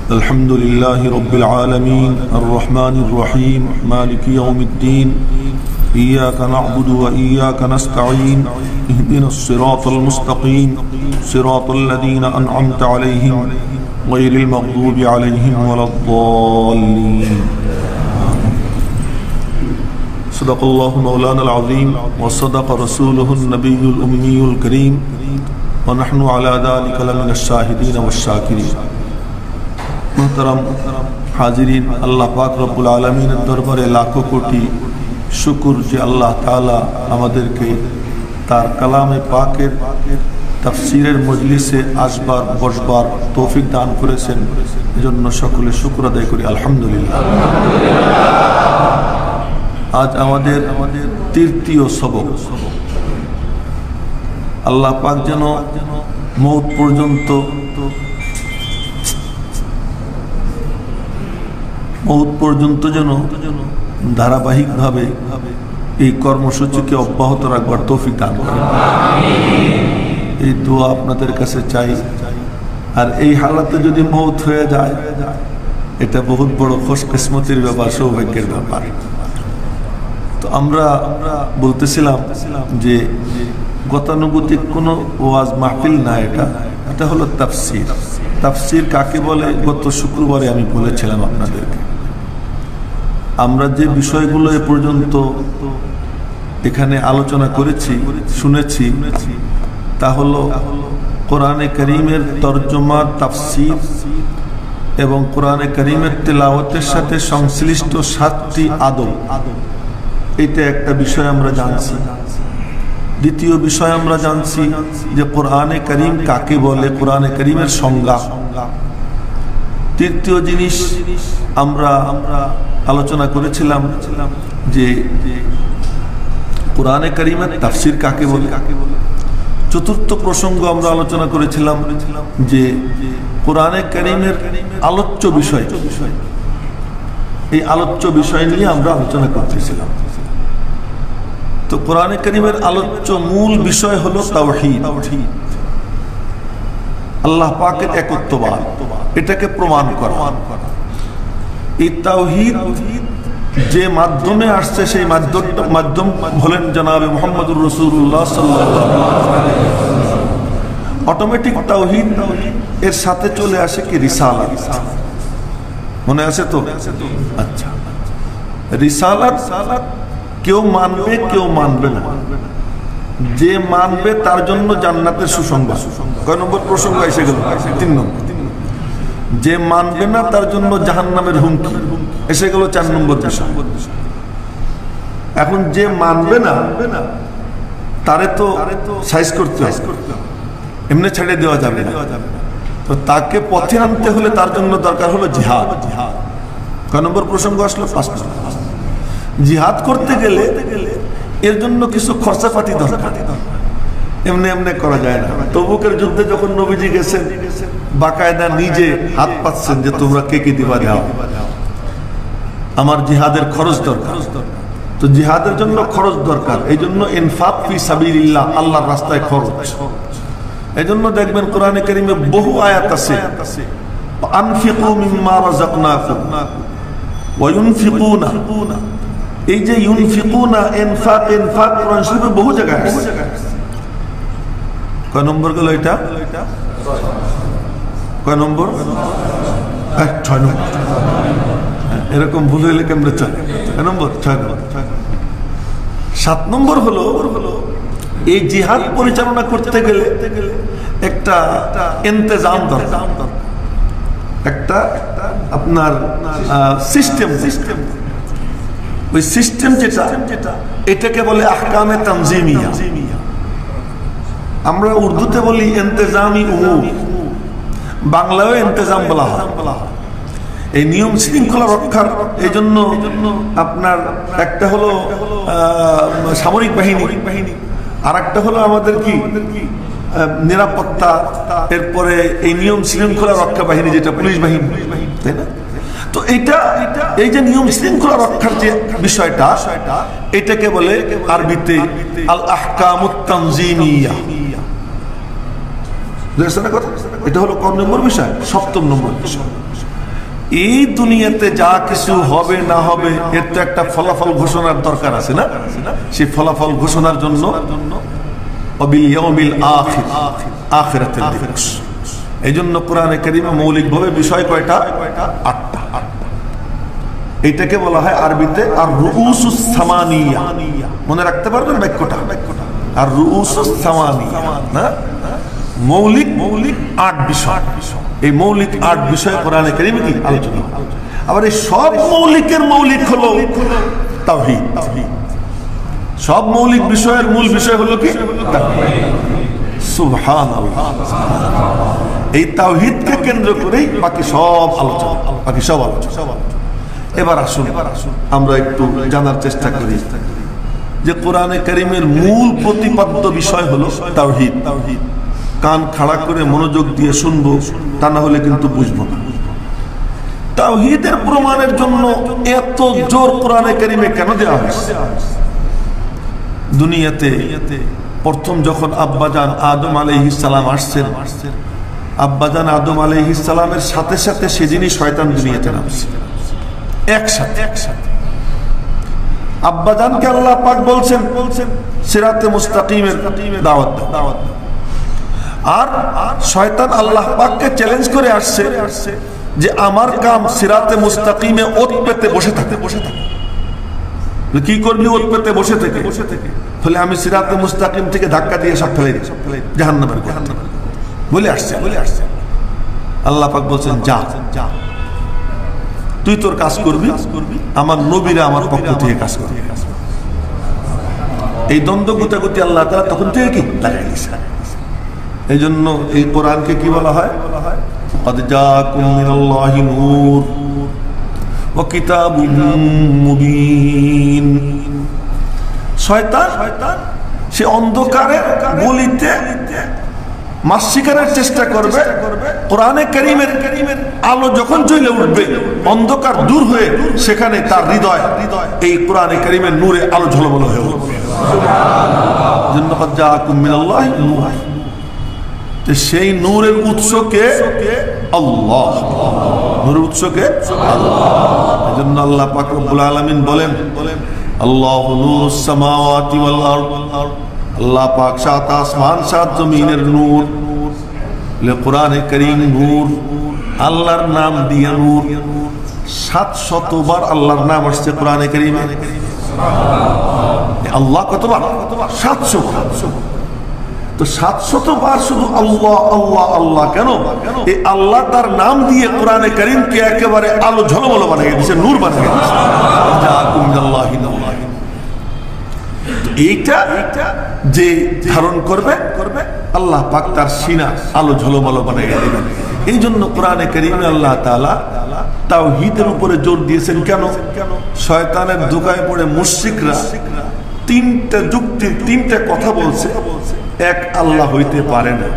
الحمد لله رب العالمين الرحمن الرحيم مالك يوم الدين إياك نعبد وإياك نستعين اهدنا الصراط المستقيم صراط الذين أنعمت عليهم غير المغضوب عليهم ولا الضالين. صدق الله مولانا العظيم وصدق رسوله النبي الأمي الكريم ونحن على ذلك لمن الشاهدين والشاكرين. محترم हाजिरीन, अल्लाह पाक रब्बुल आलमीনের দরবারে লাখো কোটি শুকর যে আল্লাহ তাআলা আমাদেরকে তার কালামে পাকের তাফসীরের মজলিসে আসবার বসবার তৌফিক দান করেছেন। এজন্য সকলে শুকর আদায় করি আলহামদুলিল্লাহ। আজ আমাদের তৃতীয় সবক। আল্লাহ পাক যেন মওত পর্যন্ত যেন ধারাবাহিকভাবে এই কর্মসূচিকে অব্যাহত রাখবার তৌফিক দান করেন, এই দোয়া আপনাদের কাছে চাই। আর এই হালাতে যদি মওত হয়ে যায় এটা বহুত বড় খুশকিসমতির ব্যাপার, সৌভাগ্যের ব্যাপার। তো আমরা বলতেছিলাম যে গতানুগতিক কোনো ওয়াজ মাহফিল না, এটা হলো তাফসীর। তাফসীর কাকে বলে গত শুক্রবারে আমি বলেছিলাম আপনাদেরকে। আমরা যে বিষয়গুলো এ পর্যন্ত এখানে আলোচনা করেছি, শুনেছি, তা হলো কোরআনে কারীমের তরজমা, তাফসীর এবং কোরআনে কারীমের তেলাওয়াতের সাথে সংশ্লিষ্ট 7টি আদব। এটা একটা বিষয় আমরা জানছি। দ্বিতীয় বিষয় আমরা জানছি যে কোরআনে কারীম কাকে বলে, কোরআনে কারীমের সংজ্ঞা। তৃতীয় জিনিস আমরা আলোচনা করেছিলাম যে কোরআনে কারীমের তাফসীর কাকে বলে। চতুর্থ প্রসঙ্গ আমরা আলোচনা করেছিলাম যে কোরআনে কারীমের আলোচ্য বিষয়, এই আলোচ্য বিষয় নিয়ে আমরা আলোচনা করতেছিলাম। তো কোরআনে কারীমের আলোচ্য মূল বিষয় হলো তাওহীদ, আল্লাহ পাকের একত্ববাদ, এটাকে প্রমাণ করা। এই তাওহীদ যে মাধ্যমে আসছে সেই মাধ্যম হলেন জনাবে মুহাম্মদুর রাসূলুল্লাহ সাল্লাল্লাহু আলাইহি ওয়াসাল্লাম। অটোমেটিক তাওহীদ এর সাথে চলে আসে কি রিসালাত। মনে আছে তো? আচ্ছা, রিসালাত কেউ মানবে কেউ মানবে না। যে মানবে তার জন্য জান্নাতের সুসংবাদ। কয় নম্বর প্রসঙ্গ এসে গেল? 3 নম্বর। যে মানবে না তার জন্য জাহান্নামের হুমকি এসে গেল 4 নম্বর বিষয়। এখন যে মানবে না তারে তো সাইজ করতে হবে, এমনি ছেড়ে দেওয়া যাবে না। তো তাকে পথে আনতে হলে তার জন্য দরকার হলো জিহাদ। কয় নম্বর প্রসঙ্গ আসলো? 5 নম্বর। জিহাদ করতে গেলে এর জন্য কিছু খরচাপাতি দরকার, এমনি এমনি করা যায় না। তবুকের যুদ্ধে যখন নবীজি গেছেন, বাকায়দা নিজে হাত পাচ্ছেন যে তোমরা কে কি দিবা দাও, আমার জিহাদের খরচ দরকার। তো জিহাদের জন্য খরচ দরকার, এই জন্য ইনফাক ফি সাবিলিল্লাহ, আল্লাহর রাস্তায় খরচ। এই জন্য দেখবেন কোরআনে কারীমে বহু আয়াত আছে, আনফিকু মিম্মা রাযাকনাকুম ওয়া ইউনফিকুনা। এই যে ইউনফিকুনা, ইনফাক, কোরআন শরীফে বহু জায়গায় আছে। কয় নম্বর গেল এটা? কয় নম্বর? 6 নম্বর। এরকম ভুল হইলে কেমনে চলে? 6 নম্বর। 7 নম্বর হলো এই জিহাদ পরিচালনা করতে গেলে একটা ইন্তজাম দরকার, একটা আপনার সিস্টেম। ওই সিস্টেম যেটা, এটাকে বলে আহকামে তানজিমিয়া। আমরা উর্দুতে বলি ইন্তেজামি উমুর, বাংলায় ইন্তেজাম বলা হয়। এই নিয়ম শৃঙ্খলা রক্ষার এই জন্য আপনার একটা হলো সামরিক বাহিনী, আর একটা হলো আমাদের কি নিরাপত্তা, এরপরে এই নিয়ম শৃঙ্খলা রক্ষা বাহিনী যেটা পুলিশ বাহিনী, তাই না? তো এটা এই যে নিয়ম শৃঙ্খলা রক্ষার যে বিষয়টা, এটাকে বলে আরবিতে আল আহকামুত তানজিমিয়া। বুঝছেন না কথা? এটা হলো কোন নম্বর বিষয়? 7 নম্বর বিষয়। এই দুনিয়াতে যা কিছু হবে না হবে এর তো একটা ফলাফল ঘোষণার দরকার আছে না? সেই ফলাফল ঘোষণার জন্য আখিরাতের দিবস। এই জন্য কোরআনে কারিমে মৌলিকভাবে বিষয় কয়টা? 8টা। এইটাকে বলা হয় আরবিতে আর রুউসুস সামানিয়া। মনে রাখতে পারবেন বাক্যটা? আর রুউসুস সামানিয়া না, মৌলিক 8 বিষয়। এই মৌলিক 8 বিষয় কোরআনে কারিমে কি আলোচনা। আবার এই সব মৌলিকের মৌলিক হলো তাওহীদ। সব মৌলিক বিষয়ের মূল বিষয় হলো কি? সুবহানাল্লাহ। এই তাওহীদকে কেন্দ্র করেই বাকি সব আলোচনা। এবার আসুন আমরা একটু জানার চেষ্টা করি যে কোরআনে কারিমের মূল প্রতিপাদ্য বিষয় হলো তাওহীদ। কান খাড়া করে মনোযোগ দিয়ে শুনবো, তা না হলে কিন্তু বুঝবো না। তাওহীদের প্রমাণের জন্য এত জোর কোরআনে কারিমে কেন দেওয়া হয়েছে? দুনিয়াতে প্রথম যখন আব্বাজান আদম আলাইহিস সালাম আসছেন, আব্বাজান আদম আলাইহিস সালামের সাথে সাথে সেদিনই শয়তান দুনিয়াতে নামছে একসাথে। আব্বাজানকে আল্লাহ পাক বলছেন সিরাতে মুস্তাকিমের দাওয়াত দাও। আর শয়তান আল্লাহ পাককে চ্যালেঞ্জ করে আসছে যে আমার কাম সিরাতে মুস্তাকিমে ওত পেতে বসে থাকে। কি করবি ওত পেতে বসে থেকে? বলে আমি সিরাতে মুস্তাকিম থেকে ধাক্কা দিয়ে সব ফেলে দিই জাহান্নামের বলে আসছে। আল্লাহ পাক বলছেন যা তুই তোর কাজ করবি, আমার নবীরা আমার পক্ষ থেকে কাজ করবে। এই দ্বন্দ্ব গুতাগুতি আল্লাহ তাআলা তখন থেকে কি লাগাই দিয়েছে। এই জন্য এই কোরআনকে কি বলা হয়? قد جاءكم من الله نور وكتاب مبين। শয়তান সে অন্ধকারের গলিতে মাছ শিকারের চেষ্টা করবে। কোরআনে কারীমের আলো যখন জ্বলে উঠবে, অন্ধকার দূর হয়ে সেখানে তার হৃদয় এই কোরআনে কারীমের নূরে আলো ঝলমল হয়ে উঠবে। জন্য قد جاءكم من الله نور। সেই নূরের উৎসকে আল্লাহ, নূরের উৎসকে আল্লাহ। এজন্য আল্লাহ পাক রব্বুল আলামিন বলেন আল্লাহু নূরুস সামাওয়াতি ওয়াল আরদ। আল্লাহ পাক সাত আসমান সাত জমিনের নূর। কোরআনে কারীম নূর, আল্লাহর নাম দিয়ে নূর। 700 বার আল্লাহর নাম আসছে কোরআনে কারীমে। আল্লাহ কতবার? 700। তো 700 বার শুধু আল্লাহ আল্লাহ আল্লাহ কেন? এই আল্লাহ তার নাম দিয়ে কোরআনে কারীমকে একেবারে আলো ঝলমল বানিয়ে দিয়েছে, নূর বানিয়ে দিয়েছে। এইটা যে ধারণ করবে আল্লাহ পাক তার সিনা আলো ঝলমল বানিয়ে দিবেন। এই জন্য কোরআনে কারীমে আল্লাহ তাআলা তাওহীদের উপরে জোর দিয়েছেন। কেন? শয়তানের ধোঁকায় পড়ে মুশরিকরা 3টা যুক্তি 3টা কথা বলছে। এক, আল্লাহ হইতে পারে না,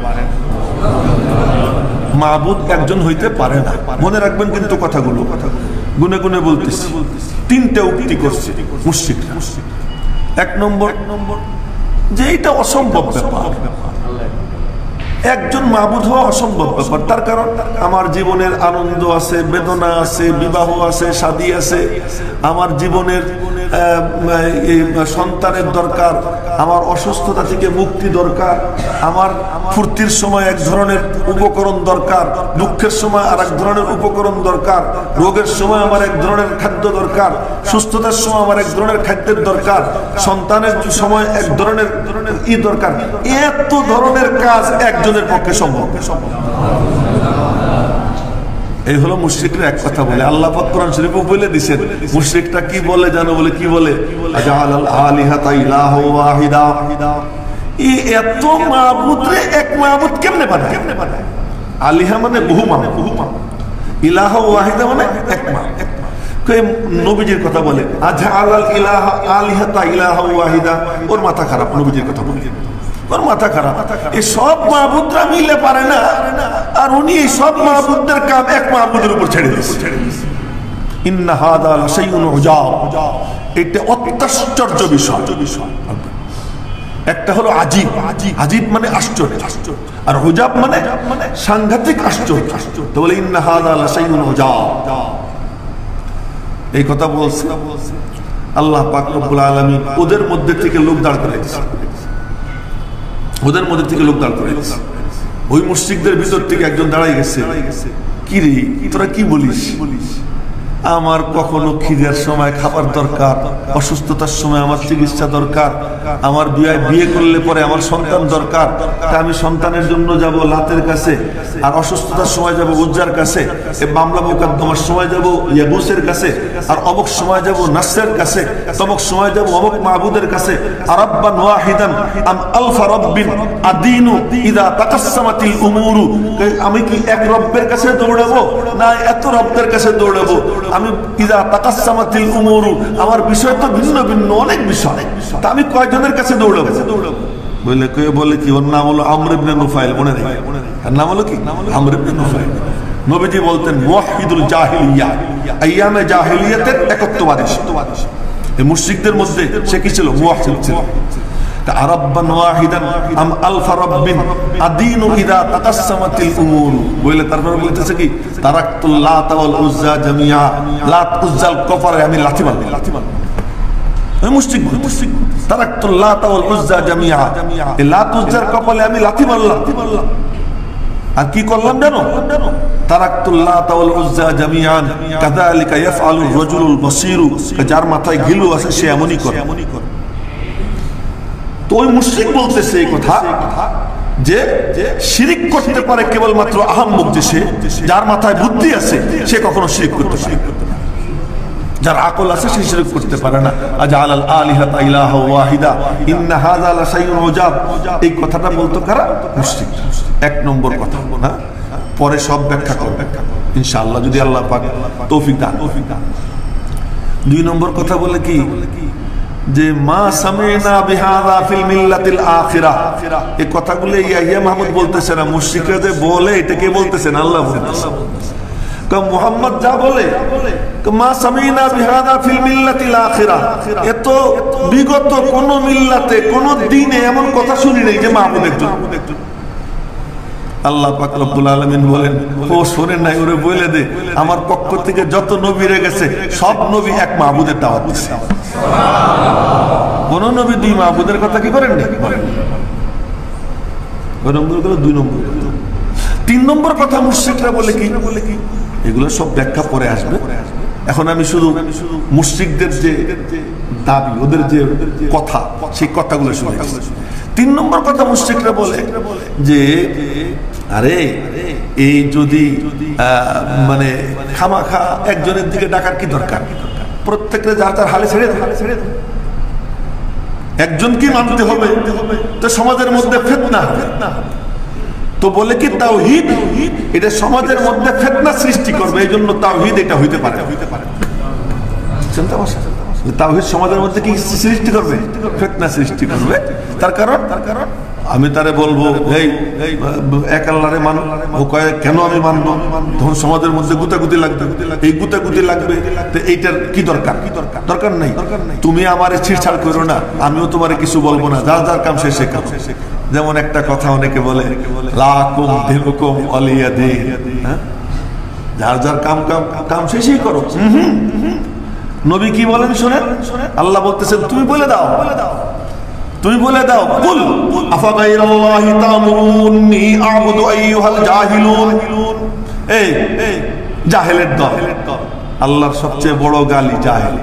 মাবুদ একজন হইতে পারে না। মনে রাখবেন কিন্তু কথাগুলো গুনে গুনে বলতেছি। 3টা উক্তি করছে মুশরিকরা। 1 নম্বর যে এটা অসম্ভব ব্যাপার, একজন মাবুদ হওয়া অসম্ভব ব্যাপার। তার কারণ আমার জীবনের আনন্দ আছে, বেদনা আছে, বিবাহ আছে, শাদী আছে, আমার জীবনের সন্তানের দরকার, আমার অসুস্থতা থেকে মুক্তি দরকার, আমার ফুর্তির সময় এক ধরনের উপকরণ দরকার, দুঃখের সময় আর এক ধরনের উপকরণ দরকার, রোগের সময় আমার এক ধরনের খাদ্য দরকার, সুস্থতার সময় আমার এক ধরনের খাদ্যের দরকার, সন্তানের সময় এক ধরনের দরকার। এত ধরনের কাজ একজনের পক্ষে সম্ভব। এই হলো মুশরিকরা এক কথা বলে। আল্লাহ পাক কোরআন শরীফে বলে দিয়েছেন মুশরিকটা কি বলে জানো? বলে কি বলে? আজালাল আলিহাতা ইলাহা ওয়াহিদা। এই এত মাবুদরে এক মাবুদ কেমনে বানায়? আলিহা মানে বহু মাবুদ, ইলাহা ওয়াহিদা মানে এক মাবুদ। নবীজির কথা বলে আজালাল ইলাহা আলিহাতা ইলাহা ওয়াহিদা, ওর মাথা খারাপ। নবীজির কথা বলে ওর মাথা খারাপ। এই সব মাবুদরা মিলে পারে না, আর উনি এই সব মাবুদদের কাম এক মাবুদের উপর ছেড়ে দিয়েছে। ইন্না হাদা লাশাইউন উজাব। এটা অত্যাশ্চর্য বিষয়। একটা হলো আজিব, আজিব মানে আশ্চর্য, আর হুজাব মানে সাংঘাতিক আশ্চর্য। তো বলে ইন্না হাযা লাশাইউন হুজাব, এই কথা বলছে আল্লাহ পাক রব্বুল আলামিন। ওদের মধ্যে থেকে লোক দাঁড় করাইছে, ওদের মধ্যে থেকে লোক দাঁড় করাইছে। ওই মুশরিকদের ভিতর থেকে একজন দাঁড়াই গেছে, কি রে তোরা কি বলিস, আমার কখনো খিদের সময় খাবার দরকার, অসুস্থতার সময় আমার চিকিৎসা দরকার, আমার বিয়ে করলে পরে আমার সন্তান দরকার, তা আমি সন্তানের জন্য যাব লাতের কাছে, আর অসুস্থতার সময় যাব উজ্জার কাছে, মামলা মোকদ্দমার সময় যাব ইয়াগুসের কাছে, আর অমুক সময় যাব নাসের কাছে, তমুক সময় যাব অমুক মাবুদের কাছে। আরাব্বান ওয়াহিদান আম আলফা রাব্বিন আদিনু ইদা তাকাসসামাতিল উমুরু, আমি কি এক রব্বের কাছে দৌড়াবো না এত রব্বের কাছে দৌড়াবো? আমি ইদা তাকাসসামাতিল উমুরু, আমার বিষয় তো ভিন্ন ভিন্ন অনেক বিষয়, তা আমি কয়জনের কাছে দৌড়াবো? বলে কে বলে কি ওর নাম হলো আমর ইবনে নুফাইল, মনে নেই এর নাম হলো কি আমর ইবনে নুফাইল। নবীজি বলতেন মুওয়াহিদুল জাহিলিয়া, আইয়ামে জাহিলিয়াতের একত্ববাদী। এই মুশরিকদের মধ্যে সে কি ছিল? মুওয়াহিদ ছিল। আরাব্বান ওয়াহিদান আম আলফা রাব্বিন আদিনু ইদা তাকাসসামাতিল উমুর, বলে তারপর বলতেছে কি তারাকতুল লাত ওয়াল উজ্জা জামিয়া, লাত উজ্জাল কফারে আমি লাথি মারব। ওই মুশরিক তারাকতুল লাত ওয়াল উজ্জা জামিয়া, এই লাত উজ্জার কপালে আমি লাথি মারলাম। আর কি করলাম জানো? তারাকতুল লাত ওয়াল উজ্জা জামিয়ান কাযালিকা ইয়াফআলুর রাজুলুল বাসীরু, যার মাথায় ঘিলু আছে সে এমনই করে। তো ওই মুশরিক বলতেছে এই কথা যে শিরিক করতে পারে কেবলমাত্র আহাম্মক, যে সে যার মাথায় বুদ্ধি আছে সে কখনো শিরিক করতে পারে, যার আকল আছে সে শিরিক করতে পারে না। আজআলাল আলিহাতা ইলাহা ওয়াহিদা ইন্না হাযা লাশাইউন উজাব, এই কথাটা বলতো কারা? মুশরিক। এক নম্বর কথা, হ্যাঁ, পরে সব ব্যাখ্যা করব ইনশাআল্লাহ যদি আল্লাহ পাক তৌফিক দান। দুই নম্বর কথা বলে কি যে মা সামিনা বিহাযা ফিল মিল্লাতিল আখিরা, এই কথাগুলো ইয়াহিয়া মাহমুদ বলতেছে না, মুশরিকরা যে বলে এটা কে বলতেছেন? আল্লাহ বলতেছেন। মুহাম্মদ যা বলে মা সামিনা বিহাযা ফিল মিল্লাতিল আখিরা, এত বিগত কোন মিল্লাতে কোন দিনে এমন কথা শুনি নাই যে মাহমুদ একজন। আল্লাহ পাক রব্বুল আলামিন বলেন ও শোনেন নাই, ওরে বলে দে আমার পক্ষ থেকে যত নবী রে গেছে সব নবী এক মাহবুদের দাওয়াত দিয়েছে। কোন নবী দুই মাহবুদের কথা কি করেন না? দুই নম্বর। তিন নম্বর কথা মুশরিকরা বলে কি, এগুলো সব ব্যাখ্যা পরে আসবে। এখন আমি শুধু মুশরিকদের যে দাবি, ওদের যে কথা, সেই কথাগুলো শুনে। তিন নম্বর কথা মুশরিকরা বলে যে আরে এই যদি মানে খামাখা একজনের দিকে ডাকার কি দরকার, প্রত্যেকটা যার তার হালে ছেড়ে দেয়, একজনকে মানতে হবে, তো সমাজের মধ্যে ফিতনা হবে। তো বলে কি তাওহীদ এটা সমাজের মধ্যে ফিতনা সৃষ্টি করবে, এই জন্য তাওহীদ এটা হইতে পারে। তাওহীদ সমাজের মধ্যে কি সৃষ্টি করবে? ফিতনা সৃষ্টি করবে। তার কারণ আমি তারে বলবো এই এক আল্লাহরে মান, ও কয়ে কেন আমি মানবো? তখন সমাজের মধ্যে গুতাগুতি লাগবে, এই গুতাগুতি লাগবে, তো এইটার কি দরকার? দরকার নাই। তুমি আমারে ছিড়ছাড় করো না, আমিও তোমারে কিছু বলবো না, যার যার কাম শেষে কাম। যেমন একটা কথা অনেকে বলে লাকুম দিনুকুম ওয়ালিয়া দিন, যার যার কাম কাম শেষেই করো। নবী কি বলেন শুনেন, আল্লাহ বলতেছেন তুমি বলে দাও, তুমি বলে দাও কুল আফাগাইরাল্লাহি তা'মুরুনি আ'বুদু আইয়ুহাল জাহিলুন। এই জাহেলের দল, আল্লাহর সবচেয়ে বড় গালি জাহেল।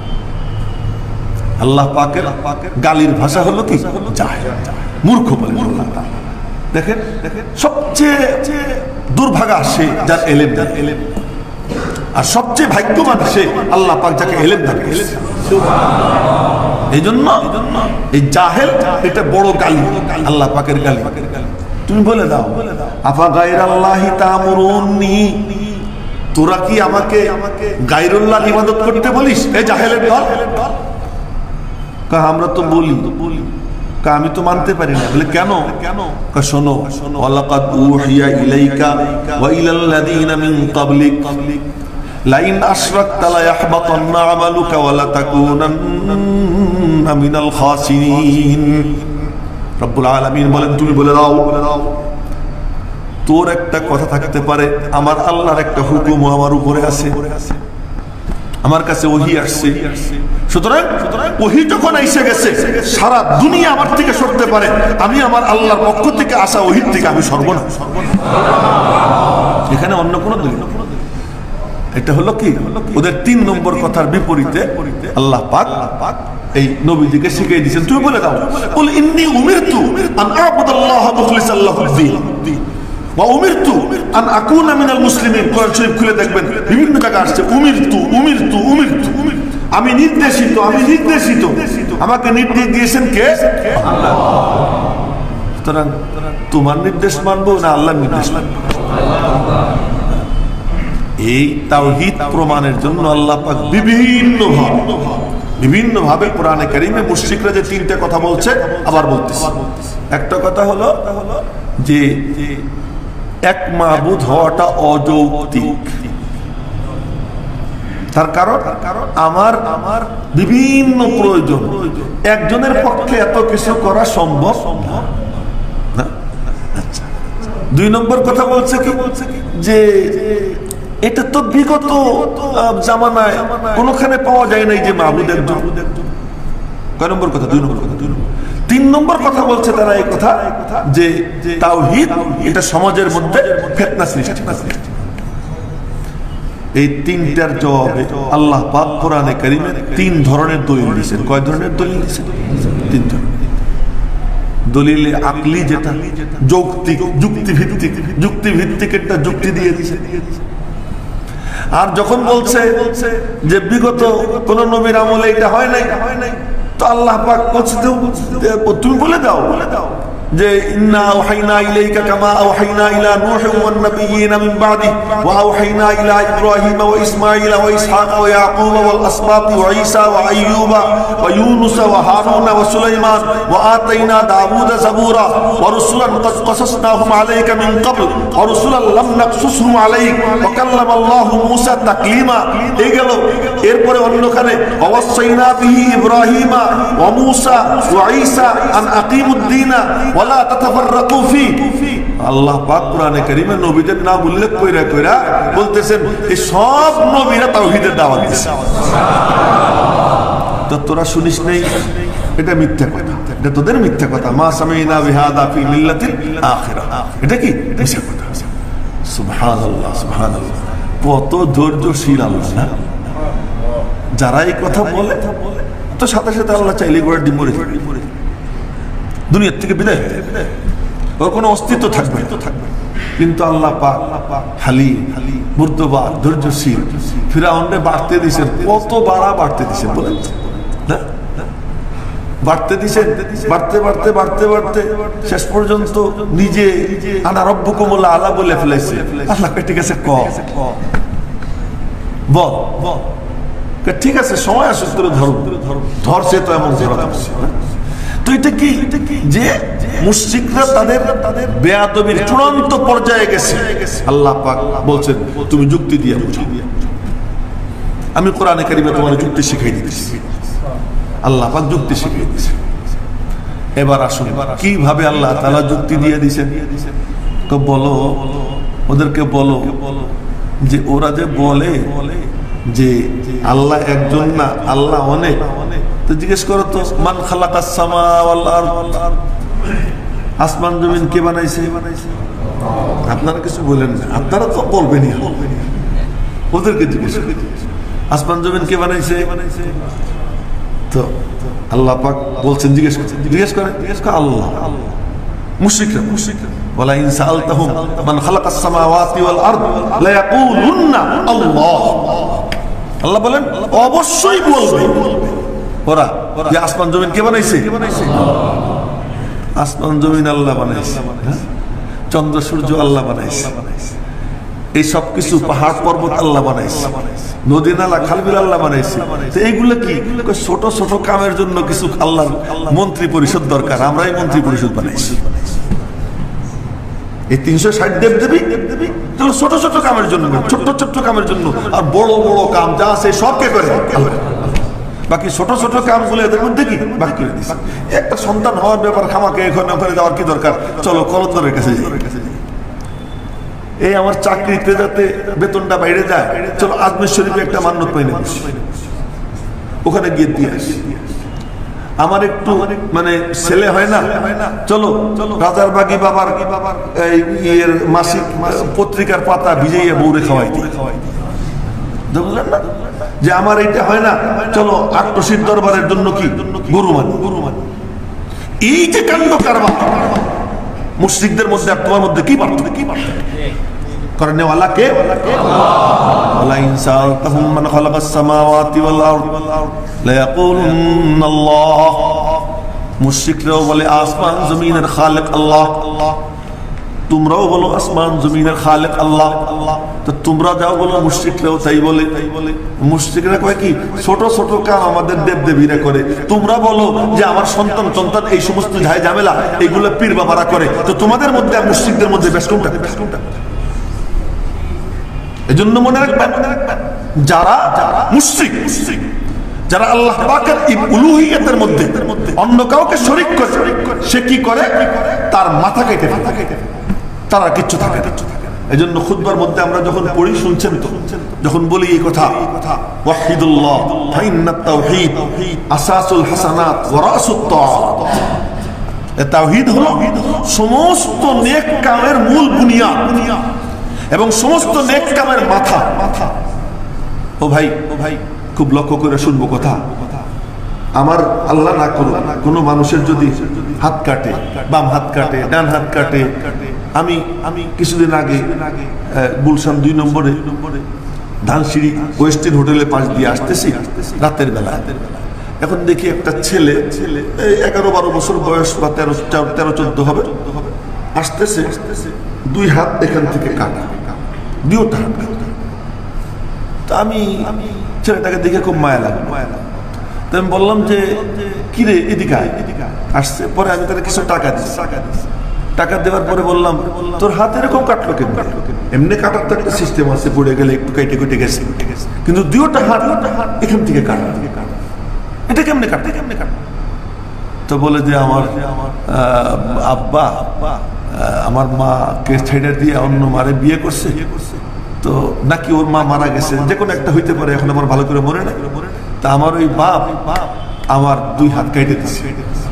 আল্লাহ পাকের গালির ভাষা হলো কি? জাহেল, মূর্খ বলে। দেখেন সবচেয়ে দুর্ভাগা সে যার এলেম নেই, আর সবচেয়ে ভাগ্যবান সে আল্লাহ পাক যাকে এলেম দান করেছে। এই জন্য এই জাহেল এটা বড় গালি, আল্লাহ পাকের গালি। তুমি বলে দাও আফা গায়রাল্লাহি তা'মুরুনি, তোরা কি আমাকে গায়রুল্লাহর ইবাদত করতে বলিস? এই জাহেলের দল। আমরা তো বলি, আমি তো মানতে পারি না। বলে কেন? শোনো ওয়ালাকাদ উহিয়া ইলাইকা ওয়া ইলাল্লাযিনা মিন ক্বাবলিক লাইন আশরাকতা লায়াহবাতান্না আমালুকা ওয়া লাতাকুনান্না মিনাল খাসিরিন। রব্বুল আলামিন বলেন তুমি বলে দাও তোর একটা কথা থাকতে পারে আমার আল্লাহর একটা হুকুম আমার উপরে আছে, আমার কাছে ওহী আসছে, সুতরাং ওহী যখন এসে গেছে সারা দুনিয়া আমার থেকে সরতে পারে, আমি আমার আল্লাহর পক্ষ থেকে আসা ওহীর থেকে আমি সরব না। এখানে অন্য কোনো দলিল। এটা হলো কি ওদের ৩ নম্বর কথার বিপরীতে আল্লাহ পাক এই নবীজিকে শিখিয়ে দিয়েছেন তুমি বলে দাও কুল ইন্নী উমিরতু আন আ'বুদাল্লাহ মুখলিসান লাহুদ-দ্বীন ওয়া উমিরতু আন আকুনা মিনাল মুসলিমিন। কোরআন শরীফ খুলে দেখবেন বিভিন্ন জায়গায় আসছে উমিরতু উমিরতু উমিরতু, আমি নির্দেশিত, আমি নির্দেশিত। আমাকে নির্দেশ দিয়েছেন কে? আল্লাহ। সুতরাং তোমার নির্দেশ মানবো না আল্লাহর নির্দেশ মানবো? এই তাওহীদ প্রমাণের জন্য আল্লাহ পাক বিভিন্ন ভাবে কোরআনে কারীমে মুশরিকরা যে 3টে কথা বলছে আবার বলতেছে। একটা কথা হলো যে এক মাবুদ হওয়াটা অযৌক্তিক, তার কারণ আমার বিভিন্ন প্রয়োজন, একজনের পক্ষে এত কিছু করা সম্ভব না। আচ্ছা, 2 নম্বর কথা বলছে কি যে এটা তো বিগত জামানায় কোনখানে পাওয়া যায় নাই যে মাবুদ একজন। কয় নম্বর কথা? 2 নম্বর কথা। 3 নম্বর কথা বলছে তারা এই কথা যে তাওহীদ এটা সমাজের মধ্যে ফিতনা সৃষ্টি করে। এই 3টার জবাবে আল্লাহ পাক কোরআনে কারীমে 3 ধরনের দলিল দিয়েছেন। কয় ধরনের দলিল দিয়েছেন? 3 ধরনের। দলিলে আকলি যেটা যৌক্তিক, যুক্তিভিত্তিক একটা যুক্তি দিয়ে দিয়েছে। আর যখন বলছে যে বিগত কোন নবীর আমলে এটা হয় নাই, তো আল্লাহ পাক বলছে তুমি বলে দাও যে ইন্না আওহাইনা ইলাইকা কামা আওহাইনা ইলা নূহ ওয়ান নাবিয়্যিনা মিন বাদিহি ওয়া আওহাইনা ইলা ইব্রাহিম ওয়া ইসমাঈল ওয়া ইসহাক ওয়া ইয়াকুব ওয়াল আসবাত ওয়া ঈসা ওয়া আইয়ুবা ওয়া ইউনুস ওয়া হারুন ওয়া সুলাইমান ওয়া আতাইনা দাউদা যাবুরা ওয়া রুসুলান ক্বাদ ক্বাসাসনাহুম আলাইকা মিন ক্বাবল ওয়া রুসুলান লাম নাকসুসহুম আলাইক ওয়া কাল্লামাল্লাহু মূসা তাকলিমা। এই গেল। এরপরে অন্যখানে ওয়াসাইনা বিহি ইব্রাহিমা ওয়া মূসা ওয়া ঈসা আন আকিমুদ-দীনা ওয়ালা তাতাফাররাকু ফি। আল্লাহ পাক কোরআনে কারীমে নবীদের নাম উল্লেখ কইরা বলতেছেন এই সব নবীরা তাওহীদের দাওয়াত দিয়েছে। তো তোরা শুনিস নাই, এটা মিথ্যা কথা, এটা তোদের মিথ্যা কথা। মা সামিনা বিহাদা ফি মিল্লাতিল আখিরা, এটা কি মিথ্যা কথা। সুবহানাল্লাহ সুবহানাল্লাহ, কত ধৈর্যশীল আল্লাহ না। যারা এই কথা বলে তো সাথে সাথে আল্লাহ চাইলে গোড়া ডিম মরে যাবে, দুনিয়ার থেকে বিদায় হয়ে যাবে, ওর কোনো অস্তিত্ব থাকবে না। কিন্তু আল্লাহ পাক হালিম, মুর্দবা, ধৈর্যশীল। ফিরআউনকে বাড়তে দিয়েছেন, কত বাড়তে দিয়েছেন বলেন না? বাড়তে দিয়েছেন, বাড়তে শেষ পর্যন্ত নিজে আনা রব্বুকুমুল আলা বলে ফেলেছে। আল্লাহ ঠিক আছে বল, ঠিক আছে সময় আসে তোর ধরছে তো এমন ধরা। তো এটা কি যে মুশরিকরা তাদের বেয়াদবির চূড়ান্ত পর্যায়ে গেছে। আল্লাহ পাক বলছেন তুমি যুক্তি দিয়ে বুঝাও। আমি কোরআনে কারীমে তোমার যুক্তি শিখিয়ে দিতেছি। আল্লাহ পাক যুক্তি শিখিয়ে দিয়েছেন। এবার আসুন কিভাবে আল্লাহ তাআলা যুক্তি দিয়ে দিয়েছেন। তো বলো, ওদেরকে বলো যে ওরা যে বলে যে আল্লাহ একজন না, আল্লাহ অনেক। তো জিজ্ঞেস করো তো মান খালাকাস সামা ওয়াল আরদ, আসমান জমিন কে বানাইছে? আপনারা কিছু বলেন না, আপনারা তো বলবেনই। ওদেরকে জিজ্ঞেস আসমান জমিন কে বানাইছে? তো আল্লাহ পাক বলছেন জিজ্ঞেস করে আল্লাহ। মুশরিকরা ওয়ালা ইন সাআলতাহুম মান খালাকাস সামাওয়াতি ওয়াল আরদ লা ইয়াকুলুন্না আল্লাহ। আল্লাহ বলেন অবশ্যই বলবে ওরা যে আসমান জমিন কে বানাইছে? আসমান জমিন আল্লাহ বানাইছে, চন্দ্র সূর্য আল্লাহ বানাইছে, এই সব কিছু পাহাড় পর্বত আল্লাহ বানাইছে, নদী নালা খালবিল আল্লাহ বানাইছে। তো এইগুলো কি ছোট ছোট কামের জন্য কিছু আল্লাহর মন্ত্রী পরিষদ দরকার, আমরাই মন্ত্রী পরিষদ বানাইছি। এই 360 দেবদেবী তাহলে ছোট ছোট কামের জন্য, ছোট্ট ছোট্ট কামের জন্য। আর বড় বড় কাম যা আছে সব কে করে? আল্লাহ। বাকি ছোট ছোট কামগুলো এদের মধ্যে কি বাকি করে দিচ্ছে। একটা সন্তান হওয়ার ব্যাপার খামাকে এখানে ওখানে যাওয়ার কি দরকার, চলো কলতরের কাছে যাই। এই আমার চাকরিতে যাতে বেতনটা বাইরে যায়, চলো আজমির শরীফে একটা মান্যত পাইনি, ওখানে গিয়ে দিয়ে আসি। আমার একটু মানে ছেলে হয় না, চলো রাজারবাগি বাবার ইয়ের মাসিক পত্রিকার পাতা ভিজাইয়া বউরে খাওয়াই বুঝলেন না, যে আমার এইটা হয় না, চলো আট্টশির দরবারের জন্য কি গরু মানি। এই যে কাণ্ড কারবার, মুশরিকদের মধ্যে আর তোমার মধ্যে কি পার্থক্য, কি পার্থক্য করনে ওয়ালা কে? ওয়ালা ইনসান তাহুম মান খালাকাস সামাওয়াতি ওয়াল আরদ লা ইয়াকুলুন আল্লাহ। মুশরিকরাও বলে আসমান জমিনের খালিক আল্লাহ, তোমরাও বলো আসমান জমিনের খালিক আল্লাহ। তো তোমরা যাও বলো, মুশরিকরাও তাই বলে। মুশরিকরা কয় কি, ছোট ছোট কাম আমাদের দেবদেবীরা করে, তোমরা বলো যে আমার সন্তান সন্তান এই সমস্ত ঝাই ঝামেলা এগুলো পীর বাবারা করে। তো তোমাদের মধ্যে আর মুশরিকদের মধ্যে বেশ কোনটা? এজন্য মনে রাখবেন, যারা মুশরিক, যারা আল্লাহ পাকের উলুহিয়তের মধ্যে অন্য কাউকে শরীক করে, সে কি করে, তার মাথা কেটে তার আর কিচ্ছু থাকে না। এজন্য খুতবার মধ্যে আমরা যখন পড়ি, শুনছেন তো, যখন বলি এই কথা, ওয়াহিদুল্লাহ ফাইন্নাত তাওহীদ আসাসুল হাসানাত ওয়া রাসুত তাআত। তাওহীদ হলো সমস্ত নেক কামের মূল বুনিয়াদ এবং সমস্ত নেক কামের মাথা। ও ভাই খুব লক্ষ্য করে শুনবো কথা। আমার আল্লাহ না করুন কোন মানুষের যদি হাত কাটে, বাম হাত কাটে, ডান হাত কাটে। আমি কিছুদিন আগে গুলশান 2 নম্বরে ধানসিঁড়ি ওয়েস্টার্ন হোটেলের পাশ দিয়ে আসতেছি রাতের বেলা। এখন দেখি একটা ছেলে 11-12 বছর বয়স বা 13-14 হবে, আসতেছে, 2 হাত এখান থেকে কাটা, 2টা হাত কাটা। তো আমি ছেলেটাকে দেখে খুব মায়া লাগলো। তো আমি বললাম যে কিরে এদিকে আসছে। পরে আমি তাকে কিছু টাকা দিচ্ছি। টাকা দেওয়ার পরে বললাম, তোর হাত এরকম কাটলো কেন? এমনি কাটার তো একটা সিস্টেম আছে, পড়ে গেলে একটু কেটে কেটে গেছে, কিন্তু 2টা হাত এখান থেকে কাটা, এটা কেমনে কাটতে? তো বলে যে আমার আব্বা আমার মাকে ছেড়ে দিয়ে অন্য মারে বিয়ে করছে, তো নাকি ওর মা মারা গেছে, যে কোনো একটা হইতে পারে, এখন আমার ভালো করে মনে নাই। তা আমার ওই বাপ আমার 2 হাত কেটে দিচ্ছে,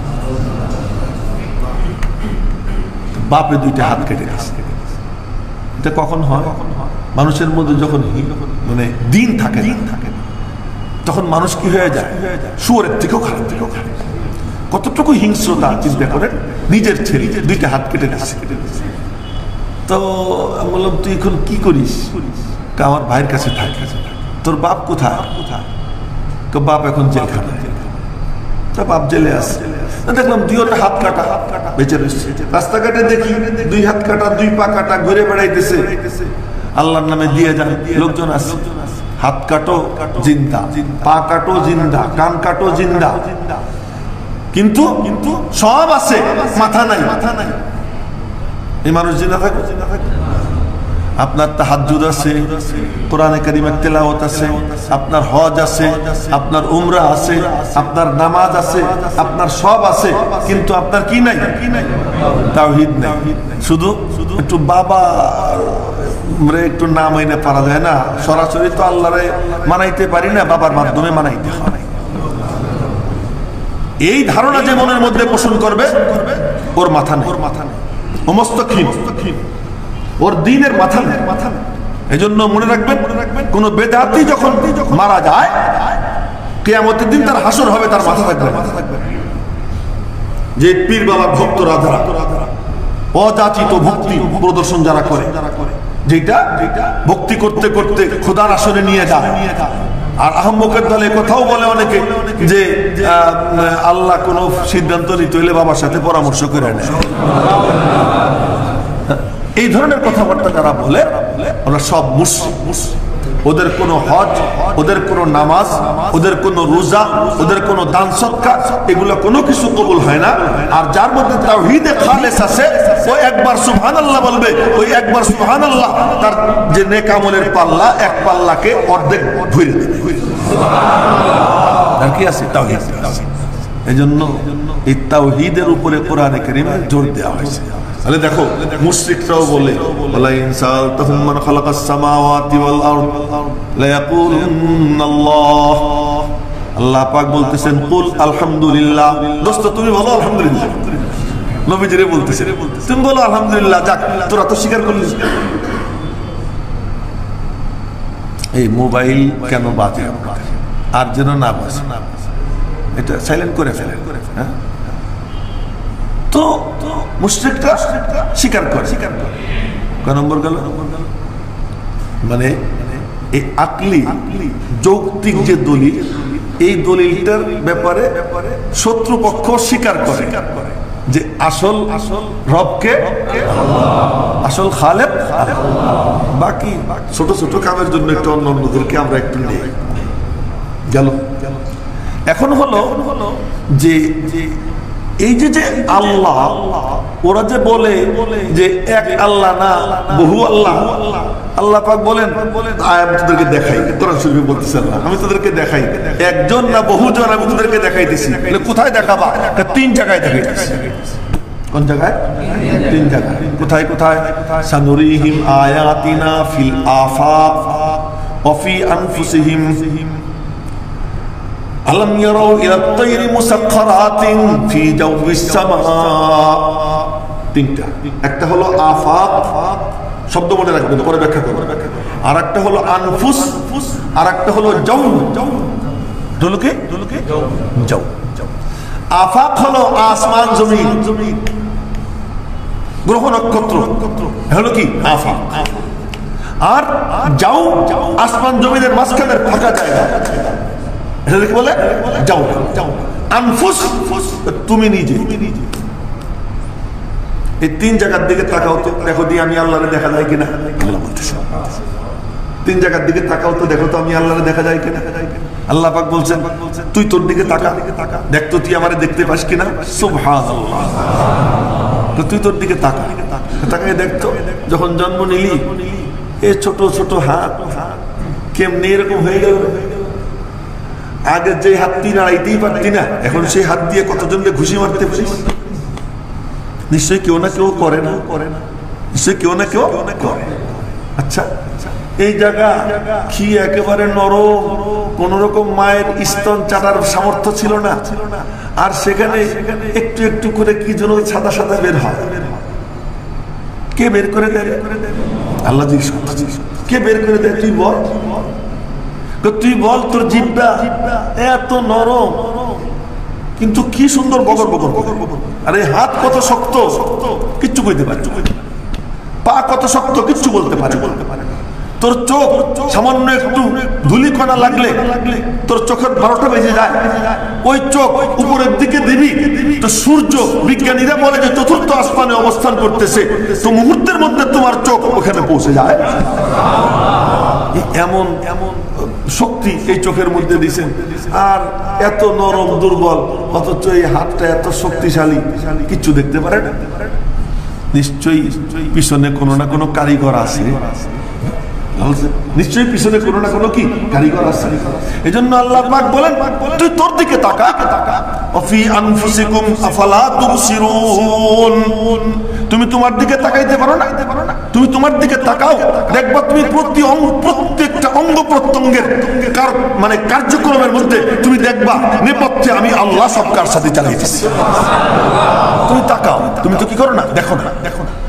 বাপে 2টা হাত কেটে দিচ্ছে। এটা কখন হয়? মানুষের মধ্যে যখন মানে দিন থাকে তখন মানুষ কি হয়ে যায়, শুয়োরের থেকেও খারাপ। কতটুকু হিংস্রতা চিন্তা করেন, নিজের ছেলে 2টা হাত কেটে দিচ্ছে। তো আমি বললাম, তুই এখন কি করিস? আমার ভাইয়ের কাছে থাক। তোর বাপ কোথায়? বাপ এখন জেলখানা। তা বাপ জেলে আসছে। দেখলাম 2টা হাত কাটা বেঁচে রয়েছে। রাস্তাঘাটে দেখি 2 হাত কাটা, 2 পা কাটা, ঘুরে বেড়াইতেছে। আল্লাহর নামে দিয়ে যান, লোকজন আসছে। হাত কাটো জিন্দা, পা কাটো জিন্দা, কান কাটো জিন্দা, কিন্তু সব আছে, মাথা নাই। এই মানুষ জিন্দা থাকে। আপনার তাহাজ্জুদ আছে, কোরআনে কারিমের তেলাওয়াত আছে, আপনার হজ আছে, আপনার উমরা আছে, আপনার নামাজ আছে, আপনার সব আছে, কিন্তু আপনার কি নাই? তাওহীদ নাই। শুধু একটু বাবা একটু না মাইনে পারা যায় না, সরাসরি তো আল্লাহরে মানাইতে পারি না, বাবার মাধ্যমে মানাইতে হয়। এই ধারণা যে মনের মধ্যে পোষণ করবে, ওর মাথা নেই, ও মস্তকহীন, ওর দ্বীনের মাথা নেই। এই জন্য মনে রাখবেন, কোন বেদাতি যখন মারা যায়, কিয়ামতের দিন তার হাসর হবে, তার মাথা থাকবে। যে পীর বাবার ভক্তরা যারা অযাচিত ভক্তি প্রদর্শন যারা করে, যেটা ভক্তি করতে করতে খোদার আসনে নিয়ে যায়। আর আহম্মকের দলে কথাও বলে অনেকে যে আল্লাহ কোন সিদ্ধান্ত নিতে হইলে বাবার সাথে পরামর্শ করে নেয়। এই ধরনের কথাবার্তা যারা বলে, ওরা সব মুশরিক। ওদের কোনো হজ, ওদের কোনো নামাজ, ওদের কোনো রোজা, ওদের কোনো দান সদকা, এগুলো কোনো কিছু কবুল হয় না। আর যার মধ্যে তাওহীদে খালেস আছে, ও একবার সুবহানাল্লাহ বলবে, ওই একবার সুবহানাল্লাহ তার যে নেক আমলের পাল্লা, এক পাল্লাকে অর্ধেক ভরে দেবে। আর কি আছে? তাওহীদ। এজন্য এই তাওহীদের উপরে কোরআনে কারীমে জোর দেওয়া হয়েছে। তাহলে দেখো মুশরিকরাও বলে ওয়ালা ইনসাল তাহুম মান খালাকাস সামাওয়াতি ওয়াল আরদ লা ইয়াকুলুনাল্লাহ। আল্লাহ পাক বলতেছেন কুল আলহামদুলিল্লাহ। দোস্ত তুমি বলো আলহামদুলিল্লাহ। নবীজিরে বলতেছেন তুমি বলো আলহামদুলিল্লাহ। যাক তোরা তো স্বীকার করলি। এই মোবাইল কেন বাজে আর যেন না বাজে, এটা সাইলেন্ট করে ফেলে। হ্যাঁ, তো মুশরিকরা স্বীকার করে। কয় নম্বর গেল? মানে এই আকলি যৌক্তিক যে দলিল, এই দলিলটার ব্যাপারে শত্রুপক্ষ স্বীকার করে যে আসল রবকে, আসল খালেক বাকি ছোট ছোট কামের জন্য একটু অন্য অন্যদেরকে আমরা একটু নেই। গেল। এখন হলো যে এই যে আল্লাহ, ওরা যে বলে যে এক আল্লাহ না বহু আল্লাহ, আল্লাহ পাক বলেন আমি তোদেরকে দেখাই। কোরআন শরীফে বলতেছেন না, আমি তোদেরকে দেখাই একজন না বহুজন, আমি তোদেরকে দেখাইতেছি। কোথায় দেখাবা? 3 জায়গায় দেখাইতেছি। কোন জায়গায়? 3 জায়গায়। কোথায় কোথায়? সানুরিহিম আয়াতিনা ফিল আফাক ওয়া ফি আনফুসিহিম আলাম ইয়ারাউ ইলা আত-তায়রি মুসাখখারাতিন ফি জাওফিস সামা। 3টা। একটা হলো আফাক, শব্দ মনে রাখবেন, পরে ব্যাখ্যা করব। আর একটা হলো আনফুস, আর একটা হলো জাউ। হলো কি? জাউ। আফাক হলো আসমান জমিন, গ্রহ নক্ষত্র, হলো কি আফাক। আর জাউ আসমান জমিনের মাঝখানের ফাঁকা জায়গা, এটাকে বলে জাউ। আনফুস তুমি নিজে। এই 3 জায়গার দিকে তাকাও তো, দেখো দিয়ে আমি আল্লাহরে দেখা যায় কিনা। আল্লাহ বলতেছে 3 জায়গার দিকে তাকাও তো, দেখো তো আমি আল্লাহরে দেখা যায় কিনা। আল্লাহ পাক বলছেন তুই তোর দিকে তাকা, দেখ তো তুই আমারে দেখতে পাস কিনা। সুবহানাল্লাহ। তো তুই তোর দিকে তাকা, তাকায় দেখতো যখন জন্ম নিলি এই ছোট ছোট হাত কেমনি এরকম হয়ে গেল। আগে যে হাত তুই নাড়াইতেই পারতি না, এখন সেই হাত দিয়ে কতজনকে ঘুষি মারতে পারিস। নিশ্চয়ই কেউ না কেউ করে না, নিশ্চয়ই কেউ না কেউ করে। আচ্ছা, এই জায়গা কি একেবারে নরম, কোন রকম মায়ের স্তন চাটার সামর্থ্য ছিল না। আর সেখানে একটু একটু করে কি যেন সাদা সাদা বের হয়। কে বের করে দেয়? আল্লাহ জিজ্ঞেস করছে কে বের করে দেয়? তুই বল, তুই বল। তোর জিহ্বা এত নরম, কিন্তু কি সুন্দর বগর বগর বগর বগর। আরে হাত কত শক্ত, কিচ্ছু কইতে পারে। পা কত শক্ত, কিচ্ছু বলতে পারে। তোর চোখ সামান্য একটু ধুলিকণা লাগলে তোর চোখের 12টা বেজে যায়। ওই চোখ উপরের দিকে দিবি তো সূর্য, বিজ্ঞানীরা বলে যে 4র্থ আসমানে অবস্থান করতেছে, তো মুহূর্তের মধ্যে তোমার চোখ ওখানে পৌঁছে যায়। এমন এমন শক্তি এই চোখের মধ্যে দিছেন। আর এত নরম দুর্বল, অথচ এই হাতটা এত শক্তিশালী, কিচ্ছু দেখতে পারে না। নিশ্চয়ই পিছনে কোনো না কোনো কারিগর আছে, নিশ্চয়ই পিছনে কোনো না কোনো কি কারিগর আছে। এই জন্য আল্লাহ পাক বলেন তুই তোর দিকে তাকা। অফি আনফুসিকুম আফালা তুবসিরুন। তুমি তোমার দিকে তাকাইতে পারো না? তুমি তোমার দিকে তাকাও, দেখবা তুমি প্রত্যেকটা অঙ্গ প্রত্যঙ্গের মানে কার্যক্রমের মধ্যে তুমি দেখবা নেপথ্যে আমি আল্লাহ সব কার সাথে চালাইতেছি। তুমি তাকাও, তুমি তো কি করো না? দেখো না, দেখো না।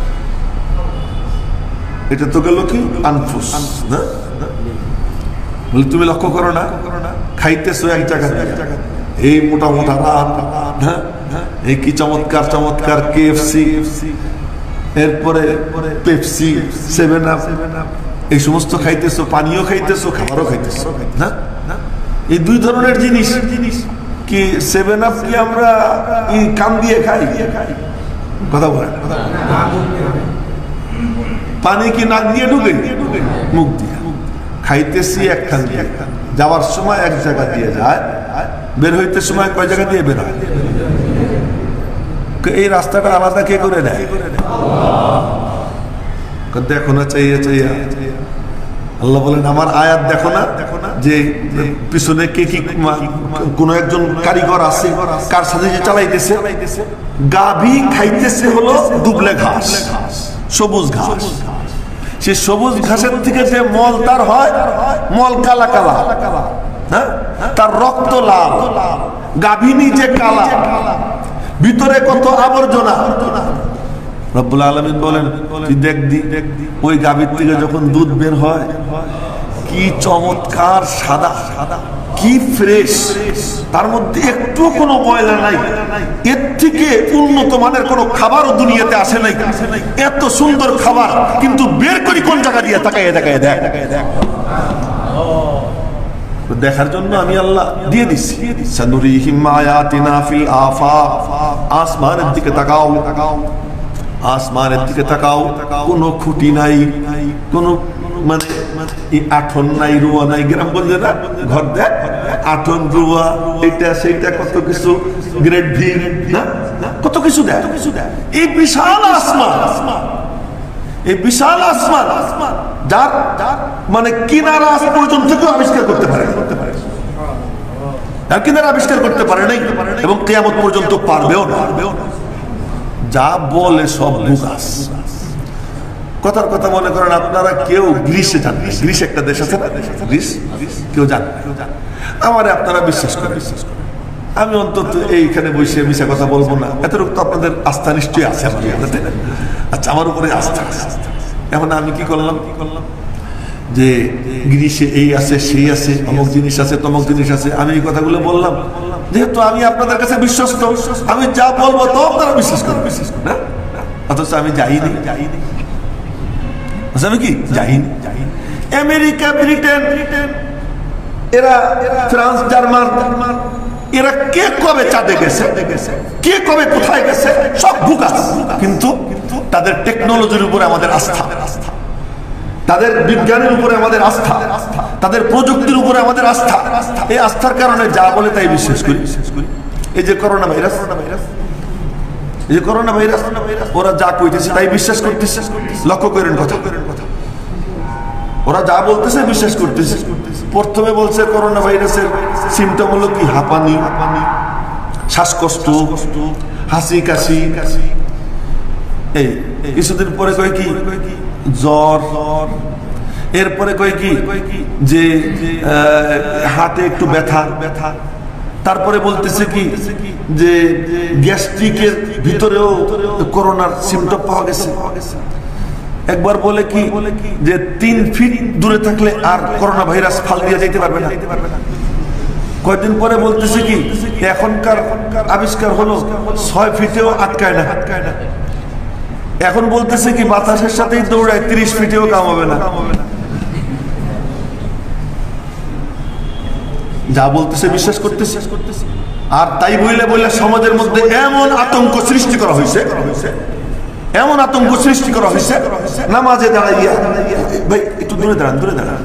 এটা তো গেল কি আনফুস না? বলে তুমি লক্ষ্য করো না, খাইতেছো এক জায়গায়, এই মোটা মোটা রাত, এই কি চমৎকার চমৎকার KFC, এরপরে পেপসি, 7up, এই সমস্ত খাইতেছো, পানীয় খাইতেছো, খাবারও খাইতেছো না? এই 2 ধরনের জিনিস কি 7up কি আমরা কান দিয়ে খাই? কথা বলেন। পানি কি নাক দিয়ে ঢুকে? মুখ দিয়ে। খাইতেছি একখান দিয়ে, যাওয়ার সময় এক জায়গা দিয়ে যায়, বের হইতে সময় কয় জায়গা দিয়ে বের হয়? এই রাস্তাটা আলাদা কে করে দেয়? দেখো না চাইয়া চাইয়া আল্লাহ বলেন আমার আয়াত দেখো না যে পিছনে কে কি কোন একজন কারিগর আছে, কার সাথে যে চালাইতেছে। গাভী খাইতেছে হলো দুবলে ঘাস, সবুজ ঘাস। সে সবুজ ঘাসের থেকে যে মল তার হয়, মল কালা কালা, হ্যাঁ, তার রক্ত লাল, গাভী নিজে কালা, ভিতরে কত আবর্জনা। রব্বুল আলামিন বলেন তুই দেখ দি ওই গাভীর থেকে যখন দুধ বের হয় কি চমৎকার সাদা, কি ফ্রেশ, তার মধ্যে একটু কোনো ময়লা নাই। এর থেকে উন্নত মানের কোনো খাবারও দুনিয়াতে আসে নাই। এত সুন্দর খাবার কিন্তু বের করি কোন জায়গা দিয়ে, তাকায় দেখ। দেখার জন্য আমি আল্লাহ দিয়ে দিচ্ছি। সানুরিহিম আয়াতিনা ফিল আফাক, আসমানের দিকে তাকাও, আসমানের দিকে তাকাও। কোনো খুঁটি নাই, কোনো মানে আঠন নাই, রুয়া নাই। গ্রামগঞ্জে না ঘর দেখ, আঠন রুয়া এটা সেইটা কত কিছু, গ্রেড ভি না কত কিছু দেয়। এই বিশাল আসমান, এই বিশাল আসমান যার মানে কিনারা আজ পর্যন্ত কেউ আবিষ্কার করতে পারে, যার কিনারা আবিষ্কার করতে পারে নাই এবং কিয়ামত পর্যন্ত পারবেও না। যা বলে সব বুগাস। কথার কথা মনে করেন আপনারা কেউ গ্রিসে যান, গ্রিস একটা দেশ আছে না, গ্রিস কেউ যান, আমারে আপনারা বিশ্বাস করেন। আমি অন্তত এইখানে বসে মিশা কথা বলবো না, এতটুকু তো আপনাদের আস্থা নিশ্চয়ই আছে আমার উপরে। আচ্ছা, আমার উপরে আস্থা। এখন আমি কি করলাম যে গ্রিসে এই আছে, সেই আছে, অমুক জিনিস আছে, তমুক জিনিস আছে। আমি এই কথাগুলো বললাম যেহেতু আমি আপনাদের কাছে বিশ্বস্ত, আমি যা বলবো তো আপনারা বিশ্বাস করবেন না। অথচ আমি যাইনি, আমি কি যাইনি। আমেরিকা, ব্রিটেন, এরা ফ্রান্স, জার্মান, এরা কে কবে চাঁদে গেছে, কে কবে কোথায় গেছে, সব বুকাস। কিন্তু তাদের টেকনোলজির উপরে আমাদের আস্থা, তাদের বিজ্ঞানের উপরে আমাদের আস্থা, তাদের প্রযুক্তির উপরে আমাদের আস্থা। এই আস্থার কারণে যা বলে তাই বিশ্বাস করি। এই যে করোনা ভাইরাস, এই যে করোনা ভাইরাস, ওরা যা কইতেছে তাই বিশ্বাস করতেছে। লক্ষ্য করেন কথা, ওরা যা বলতেছে বিশ্বাস করতেছে। প্রথমে বলছে করোনা ভাইরাসের সিমটম হলো কি, হাঁপানি, শ্বাসকষ্ট, হাসি কাশি। এই কিছুদিন পরে কয় কি জ্বর, এরপরে কয় কি যে হাতে একটু ব্যথা, তারপরে বলতেছে কি যে গ্যাস্ট্রিকের ভিতরেও করোনার সিমটম পাওয়া গেছে। একবার বলে কি যে 3 ফিট দূরে থাকলে আর করোনা ভাইরাস ফাল দিয়ে যাইতে পারবে না। কয়েকদিন পরে বলতেছে কি এখনকার আবিষ্কার হলো 6 ফিটেও আটকায় না। এখন বলতেছে কি বাতাসের সাথেই দৌড়ায়, 30 ফিটেও কাম হবে না। যা বলতেছে বিশ্বাস করতেছে। আর তাই বললে সমাজের মধ্যে এমন আতঙ্ক সৃষ্টি করা হয়েছে, এমন আতঙ্ক সৃষ্টি করা হয়েছে, নামাজে দাঁড়াইয়া ভাই একটু দূরে দাঁড়ান।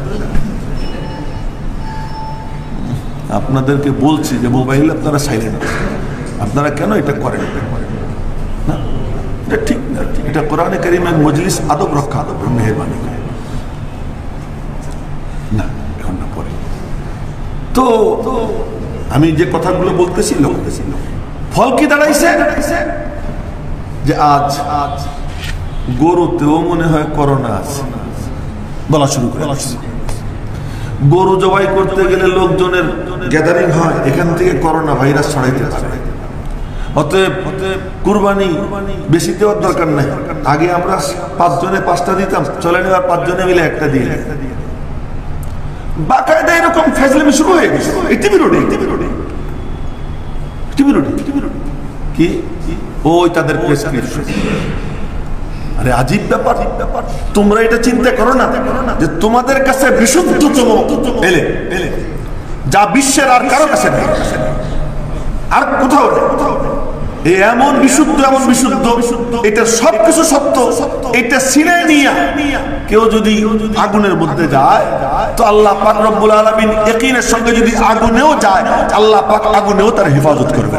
আপনাদেরকে বলছি যে মোবাইল আপনারা সাইলেন্ট, আপনারা কেন এটা করেন না, এটা ঠিক না। এটা কোরআনে কারীমের মজলিস আদব রক্ষা, আদব মেহরবানি করে না, এখন না পরে। তো আমি যে কথাগুলো বলতেছি ফল কি দাঁড়াইছে যে আজ গরুতেও মনে হয় করোনা আছে বলা শুরু করে। গরু জবাই করতে গেলে লোকজনের গ্যাদারিং হয়, এখান থেকে করোনা ভাইরাস ছড়াইতে পারে। অতএব কুরবানি বেশি দেওয়ার দরকার নাই। আগে আমরা 5 জনে 5টা দিতাম, চলে নেওয়ার 5 জনে মিলে একটা দিয়ে বাকায়দা এরকম ফেজলামি শুরু হয়ে গেছে। কি ওই তাদের প্রেসক্রিপশন। আরে আজীব ব্যাপার। তোমরা এটা চিন্তা করো না যে তোমাদের কাছে বিশুদ্ধতম এলে যা বিশ্বের আর কারো কাছে নেই, আর কোথাও নেই। এমন বিশুদ্ধ, এমন বিশুদ্ধ, এটা সবকিছু সত্য। এটা ছিনে নিয়ে কেউ যদি আগুনের মধ্যে যায় তো আল্লাহ পাক রব্বুল আলামিন ইয়াকিনের সঙ্গে যদি আগুনেও যায়, আল্লাহ পাক আগুনেও তার হেফাজত করবে।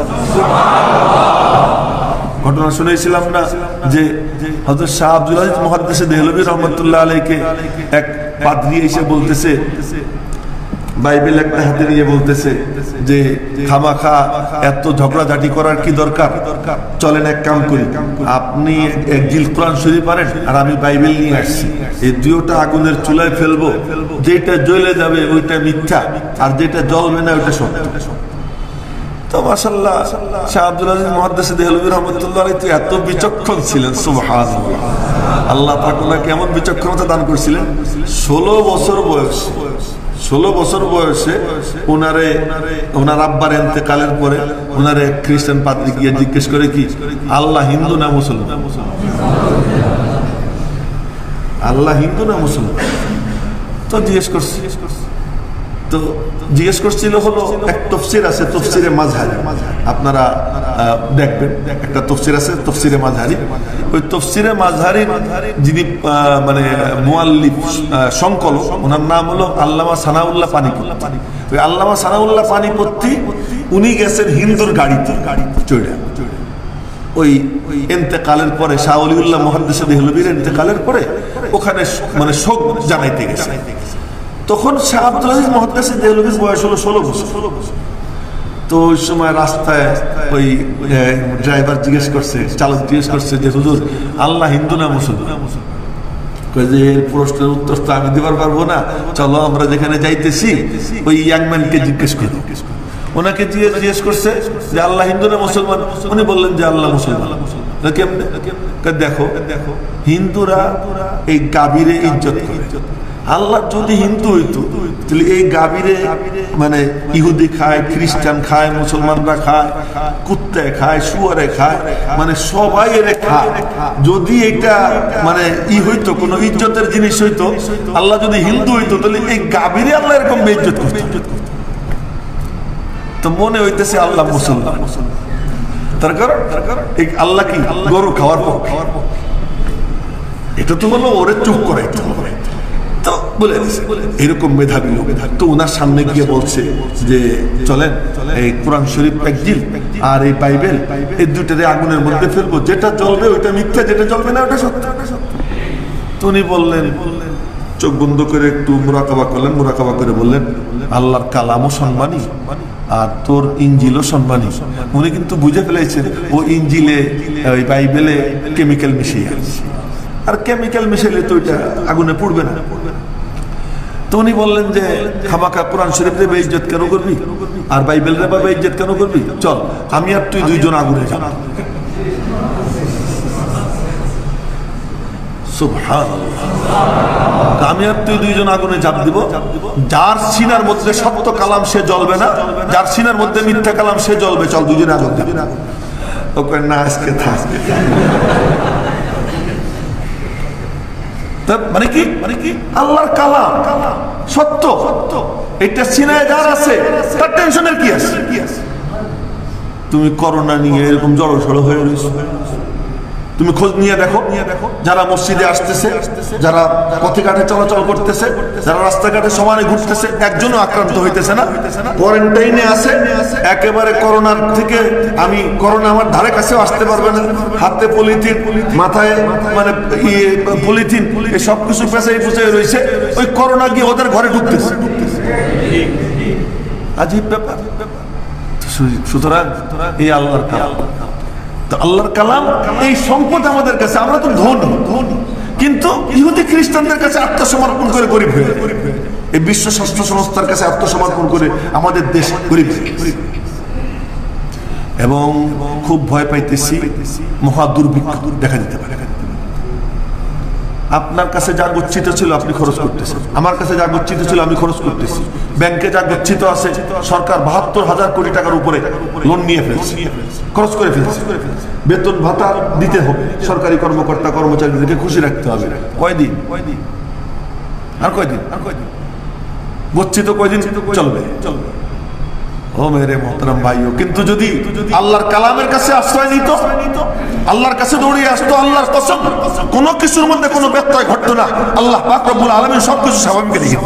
ঘটনা শুনেছিলাম না যে হযরত শাহ আব্দুল আজিজ মুহাদ্দিস দেহলভী রহমাতুল্লাহ আলাইহি এক পাদ্রী এসে বলতেছে, বাইবেল একটা হাতে নিয়ে বলতেছে যে খামাখা এত ঝগড়াঝাটি করার কি দরকার, চলেন এক কাম করি, আপনি এক জিল কোরআন শরীফ পারেন আর আমি বাইবেল নিয়ে আসছি, এই দুইটা আগুনের চুলায় ফেলবো, যেটা জ্বলে যাবে ওইটা মিথ্যা আর যেটা জ্বলবে না ওইটা সত্য। তো মাশাআল্লাহ শাহ আব্দুল আজিজ মুহাদ্দিস দেহলভী রাহমাতুল্লাহ আলাইহি তো এত বিচক্ষণ ছিলেন, সুবহানাল্লাহ। আল্লাহ পাক ওনাকে এমন বিচক্ষণতা দান করেছিলেন, 16 বছর বয়সে ওনার আব্বার ইন্তেকালের পরে ওনারে খ্রিস্টান পাদ্রী গিয়ে জিজ্ঞেস করে কি আল্লাহ হিন্দু না মুসলমান, আল্লাহ হিন্দু না মুসলমান। তো জিজ্ঞেস করছিল হলো এক তফসির আছে, তফসিরে মাযহারি, আপনারা দেখবেন একটা তফসির আছে তফসিরে মাযহারি। ওই তফসিরে মাযহারি যিনি মানে মুআল্লিফ সংকলক, ওনার নাম হলো আল্লামা সানাউল্লাহ পানিপত্তি। ওই আল্লামা সানাউল্লাহ পানিপত্তি উনি গেছেন হিন্দুর গাড়িতে চড়ে, ওই ইন্তেকালের পরে শাহ ওলিউল্লাহ মুহাদ্দিস দেহলভীর ইন্তেকালের পরে ওখানে মানে শোক জানাইতে গেছে। তখন শাহ আব্দুল আজিজ মুহাদ্দিস দেহলভীর বয়স হলো 16 বছর। তো ওই সময় রাস্তায় ওই ড্রাইভার জিজ্ঞেস করছে, চালক জিজ্ঞেস করছে যে হুজুর আল্লাহ হিন্দু না মুসলমান? যে এর প্রশ্নের উত্তর তো আমি দিবার পারবো না, চলো আমরা যেখানে যাইতেছি ওই ইয়াংম্যানকে জিজ্ঞেস করি। ওনাকে জিজ্ঞেস করছে যে আল্লাহ হিন্দু না মুসলমান? উনি বললেন যে আল্লাহ মুসলমান। কেমনে? দেখো হিন্দুরা এই গাভীরে ইজ্জত করে, আল্লাহ যদি হিন্দু হইতো তাহলে এই গাভীরে মানে ইহুদি খায়, খ্রিস্টান খায়, মুসলমানরা খায়, কুত্তায় খায়, শুয়ারে খায়, মানে সবাই এর খায়। যদি এটা মানে হইতো কোনো ইজ্জতের জিনিস হইতো, আল্লাহ যদি হিন্দু হইতো তাহলে এই গাভীরে আল্লাহ এরকম বেইজ্জত করতো। তো মনে হইতেছে আল্লাহ মুসলমান, তার কারণ এই আল্লাহ কি গরু খাওয়ার পক্ষে? এটা তো হলো ওরে চুপ করাইতে হবে। তো বলে এরকম মেধাবী লোক তো ওনার সামনে গিয়ে বলছে যে চলেন এই কোরআন শরীফ একজিল আর এই বাইবেল এই দুইটারে আগুনের মধ্যে ফেলবো, যেটা জ্বলবে ওইটা মিথ্যা, যেটা জ্বলবে না ওটা সত্য। তো উনি বললেন, চোখ বন্ধ করে একটু মুরাকাবা করলেন, মুরাকাবা করে বললেন আল্লাহর কালামও সম্মানী আর তোর ইঞ্জিলও সম্মানী। উনি কিন্তু বুঝে ফেলেছেন ও ইঞ্জিলে ওই বাইবেলে কেমিক্যাল মিশিয়ে আছে, আর কেমিক্যাল মিশাইলে তো ওইটা আগুনে পড়বে না। তো উনি বললেন যে খামাখা কোরআন শরীফ রে বেইজ্জত কেন করবি আর বাইবেল রে বা বেইজ্জত কেন করবি, চল আমি আর তুই দুইজন আগুনে যাব। সুবহানাল্লাহ, আমি আর তুই দুইজন আগুনে ঝাঁপ দিব। যার সিনার মধ্যে সত্য কালাম সে জ্বলবে না, যার সিনার মধ্যে মিথ্যা কালাম সে জ্বলবে, চল দুইজন আগুন দিব। ওকে না আজকে থাক। মানে কি আল্লাহর কালাম সত্য, এটা সিনায় যার আছে তার টেনশনের কি আছে? তুমি করোনা নিয়ে এরকম জড়সড় হয়ে রয়েছো, তুমি খোঁজ নিয়ে দেখো যারা মসজিদে আসতেছে, যারা পথে ঘাটে চলাচল করতেছে, যারা রাস্তাঘাটে সমানে ঘুরতেছে, একজনও আক্রান্ত হইতেছে না, কোয়ারেন্টাইনে আছে একেবারে। করোনার থেকে আমি করোনা আমার ধারে কাছেও আসতে পারবে না, হাতে পলিথিন, মাথায় মানে পলিথিন, এই সব কিছু পেঁচাই পুচাই রয়েছে, ওই করোনা গিয়ে ওদের ঘরে ঢুকতেছে। আজীব ব্যাপার। সুতরাং এই আল্লাহর কালাম, তো আল্লাহর কালাম এই সম্পদ আমাদের কাছে, আমরা তো ধনী, কিন্তু ইহুদি খ্রিস্টানদের কাছে আত্মসমর্পণ করে গরিব হয়ে, এই বিশ্ব স্বাস্থ্য সংস্থার কাছে আত্মসমর্পণ করে আমাদের দেশ গরিব এবং খুব ভয় পাইতেছি মহা দুর্ভিক্ষ দেখা দিতে পারে। আপনার কাছে যা গচ্ছিত ছিল আপনি খরচ করতেছেন, আমার কাছে যা গচ্ছিত ছিল আমি খরচ করতেছি, ব্যাংকে যা গচ্ছিত আছে সরকার 72,000 কোটি টাকার উপরে লোন নিয়ে ফেলছে, খরচ করে ফেলছে। বেতন ভাতা দিতে হবে, সরকারি কর্মকর্তা কর্মচারীদেরকে খুশি রাখতে হবে। কয়দিন আর কয়দিন গচ্ছিত কয়দিন চলবে? ও মেরে মোহতারাম ভাইও, কিন্তু যদি আল্লাহর কালামের কাছে আশ্রয় নিত, আল্লাহর কাছে দৌড়িয়ে আসতো, আল্লাহর কসম কোনো কিছুর মধ্যে কোনো ব্যত্যয় ঘটতো না, আল্লাহ পাক রব্বুল আলামিন সবকিছু স্বাভাবিক রেখে।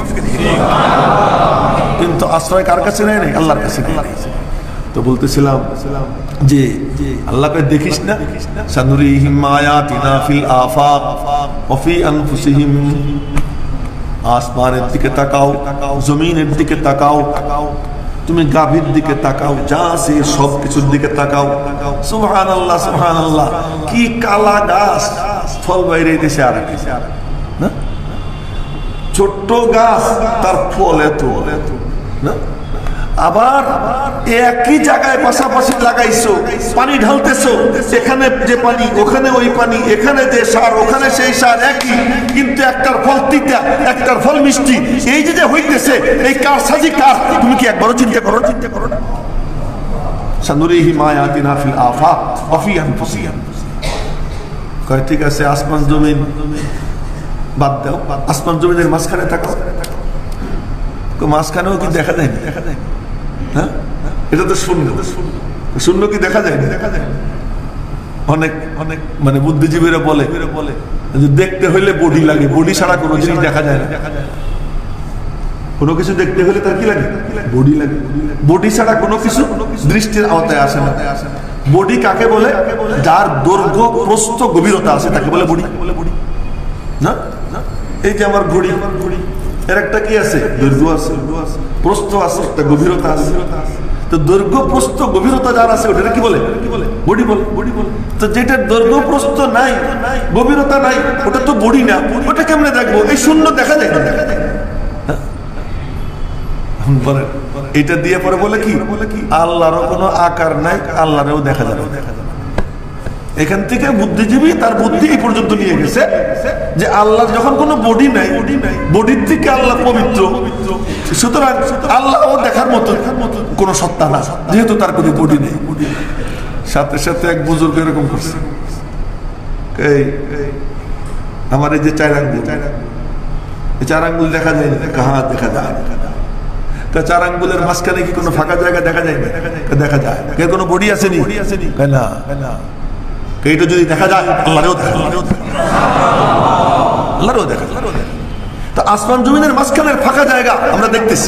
কিন্তু আশ্রয় কার কাছে নেয় নাই? আল্লাহর কাছে। তো বলতেছিলাম যে আল্লাহকে দেখিস না, সানুরিহিম আয়াতিনা ফিল আফাক ওয়া ফি আনফুসিহিম, আসমানের দিকে তাকাও, জমিনের দিকে তাকাও, তুমি গাভীর দিকে তাকাও, যা আছে সব কিছুর দিকে তাকাও। সুবহানাল্লাহ সুবহানাল্লাহ, কি কালা গাছ, ফল বাইরে দিছে আর না, ছোট্ট গাছ তার ফল এত না। আবার একই জায়গায় পাশাপাশি লাগাইছো, পানি ঢালতেছো, এখানে যে পানি ওখানে ওই পানি, এখানে যে সার ওখানে সেই সার একই, কিন্তু একটার ফল তিতা একটার ফল মিষ্টি। এই যে হইতেছে, এই কার সাজি কার, তুমি কি একবারও চিন্তা করো না? সানুরিহিম আয়াতিনা ফিল আফাক ওয়া ফি আনফুসিহিম। কয় ঠিক আছে, আসমান জমিন বাদ দাও, আসমান জমিনের মাঝখানে থাকো। মাঝখানেও কি দেখা যায়? হ্যাঁ, এটা তো শূন্য। শূন্য কি দেখা যায়? অনেক অনেক মানে বুদ্ধিজীবীরা বলে দেখতে হইলে বডি লাগে, বডি ছাড়া কোনো জিনিস দেখা যায় না। কোনো কিছু দেখতে হলে তার কি লাগে? বডি লাগে। বডি ছাড়া কোনো কিছু দৃষ্টির আওতায় আসে না। বডি কাকে বলে? যার দৈর্ঘ্য প্রস্থ গভীরতা আছে তাকে বলে বডি না। এই যে আমার ঘড়ি, এর একটা কি আছে? দৈর্ঘ্য আছে, প্রস্থ আছে, একটা গভীরতা আছে। তো দৈর্ঘ্য প্রস্থ গভীরতা যার আছে ওটা কি বলে? বডি বলে। তো যেটার দৈর্ঘ্য প্রস্থ নাই, গভীরতা নাই, ওটা তো বডি না। ওটা কেমনে দেখবো? এই শূন্য দেখা যায় না। এটা দিয়ে পরে বলে কি? আল্লাহরও কোনো আকার নাই, আল্লাহরেও দেখা যাবে। এখান থেকে বুদ্ধিজীবী তার বুদ্ধি এই পর্যন্ত নিয়ে গেছে যে আল্লাহ যখন কোনো বডি নাই, বডির থেকে আল্লাহ পবিত্র, সুতরাং আল্লাহও দেখার মতো কোনো সত্তা না, যেহেতু তার কোনো বডি নেই। সাথে সাথে এক বুজুর্গ এরকম করছে, এই আমার এই যে চার আঙ্গুল, এই চার আঙ্গুল দেখা যায় না? হ্যাঁ দেখা যায়। তা চার আঙ্গুলের মাঝখানে কি কোনো ফাঁকা জায়গা দেখা যায় না? দেখা যায়। এর কোনো বডি আসেনি? না। এইটা যদি দেখা যায়, আল্লাহরেও দেখা। তা আসমান জমিনের মাঝখানের ফাঁকা জায়গা আমরা দেখতেছি।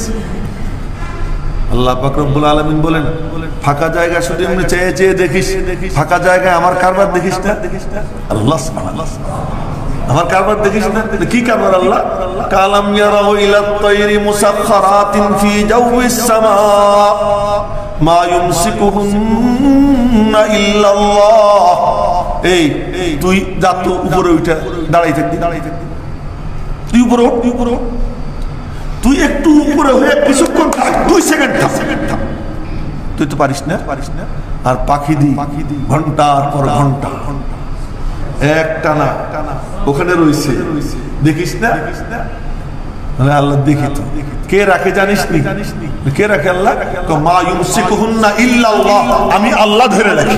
আল্লাহ পাক রব্বুল আলামিন বলেন, ফাঁকা জায়গা শুধু এমনি চেয়ে চেয়ে দেখিস, ফাঁকা জায়গায় আমার কারবার দেখিস না। আল্লাহ আমার কারবার দেখিস না? কি কারবার? আল্লাহ কালাম ইয়ারাউ ইলাত তায়রি মুসাখখারাতিন ফি জাওয়িস সামা মা ইউমসিকুহুন্না ইল্লাল্লাহ। এই তুই যা তো উপরে উঠে দাঁড়াই থাকবি, তুই উপরে ওঠ, তুই একটু উপরে হয়ে কিছুক্ষণ থাক, 2 সেকেন্ড থাক। তুই তো পারিস না। আর পাখি দি ঘন্টার পর ঘন্টা একটা না ওখানে রয়েছে, দেখিস না? আল্লাহ দেখি তো। কে রাখে জানিস নি? কে রাখে? আল্লাহ। মা ইউমসিকুহুন্না ইল্লাল্লাহ, আমি আল্লাহ ধরে রাখি।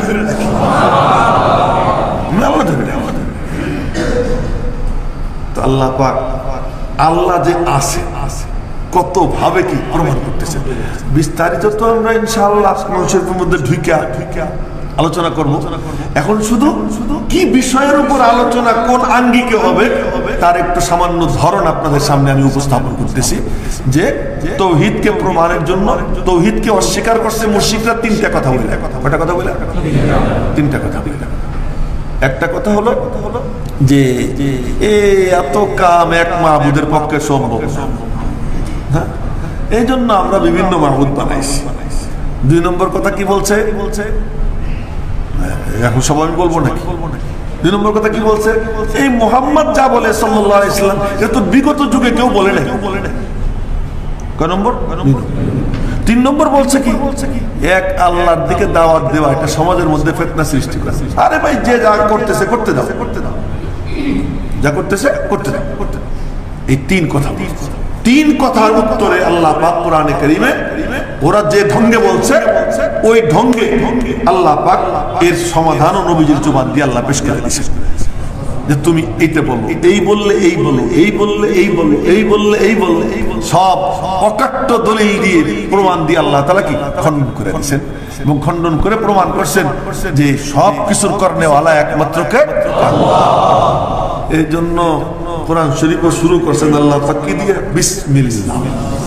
তো আল্লাহ পাক, আল্লাহ যে আছে কত ভাবে কি প্রমাণ করতেছে। বিস্তারিত তো আমরা ইনশাআল্লাহ মানুষের মধ্যে ঢুইকা আলোচনা করব। এখন শুধু কি বিষয়ের উপর আলোচনা, কোন আঙ্গিকে হবে, তার একটু সামান্য ধরন আপনাদের সামনে আমি উপস্থাপন করতেছি। যে তাওহীদকে প্রমাণের জন্য, তাওহীদকে অস্বীকার করছে মুশরিকরা 3টা কথা বলে। কয়টা কথা বলে? 3টা কথা বলে। একটা কথা হলো যে এত কাম এক মাহবুদের পক্ষে সম্ভব, হ্যাঁ, এই জন্য আমরা বিভিন্ন মাহবুদ বানাইছি। 2 নম্বর কথা কি বলছে? এখন সব আমি বলবো নাকি? 2 নম্বর কথা কি বলছে? এই মুহাম্মদ যা বলে সাল্লাল্লাহু আলাইহি ওয়াসাল্লাম, এটা তো বিগত যুগে কেউ বলে নাই। কয় নম্বর? 3 নম্বর বলছে কি? এক আল্লাহর দিকে দাওয়াত দেওয়া, এটা সমাজের মধ্যে ফিতনা সৃষ্টি করে। আরে ভাই, যে যা করতেছে করতে দাও, যা করতেছে করতে দাও। এই 3 কথা, 3 কথার উত্তরে আল্লাহ পাক কোরআনে কারীমে ওরা যে ঢঙ্গে বলছে, ওই ঢঙ্গে আল্লাহ পাক এর সমাধান নবীজির জবান দিয়ে আল্লাহ পেশ করে দিয়েছে। যে তুমি এইটা বলো, এই বললে এই বলো, এই বললে এই বলো, এই বললে এই বলো, সব অকাট্য দলিল দিয়ে প্রমাণ দিয়ে আল্লাহ তাআলা কি খণ্ডন করে দিয়েছেন। এবং খণ্ডন করে প্রমাণ করছেন যে সব কিছুর করনেওয়ালা একমাত্র কে? আল্লাহ। এই জন্য কোরআন শরীফও শুরু করছেন আল্লাহ পাক কি দিয়ে? বিসমিল্লাহ।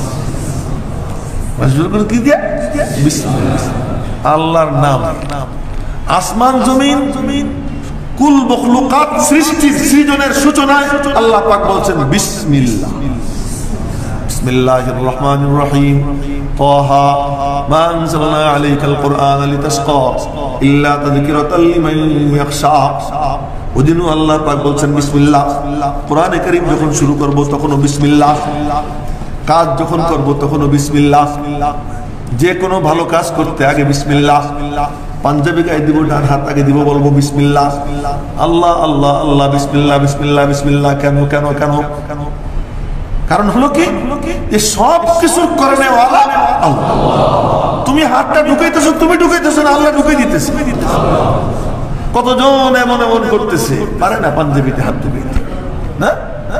কি দিয়ে? বিসমিল্লাহ, আল্লাহর নাম। আসমান জমিন কুল মখলুকাত সৃষ্টির সৃজনের সূচনায় আল্লাহ পাক বলছেন বিসমিল্লাহ, বিসমিল্লাহির রহমানির রহিম, তাহা মা আনজালনা আলাইকাল কুরআনা লিতাশকা ইল্লা তাযকিরাতাল লিমান ইয়াখশা। ওদিনও আল্লাহ পাক বলছেন বিসমিল্লাহ। কোরআনে কারীম যখন শুরু করব তখনও বিসমিল্লাহ, কাজ যখন করব তখনও বিসমিল্লাহ, যে কোনো ভালো কাজ করতে আগে বিসমিল্লাহ। পাঞ্জাবি গায়ে দিব, ডান হাত আগে দিব, বলবো বিসমিল্লাহ। আল্লাহ আল্লাহ আল্লাহ, বিসমিল্লাহ বিসমিল্লাহ বিসমিল্লাহ। কেন কেন কেন? কারণ হলো কি, যে সব কিছু করে নেওয়ালা আল্লাহ। তুমি হাতটা ঢুকাইতেছো, তুমি ঢুকাইতেছো না, আল্লাহ ঢুকাই দিতেছে। কতজন এমন এমন করতেছে, পারে না পাঞ্জাবিতে হাত ঢুকাইতে, না?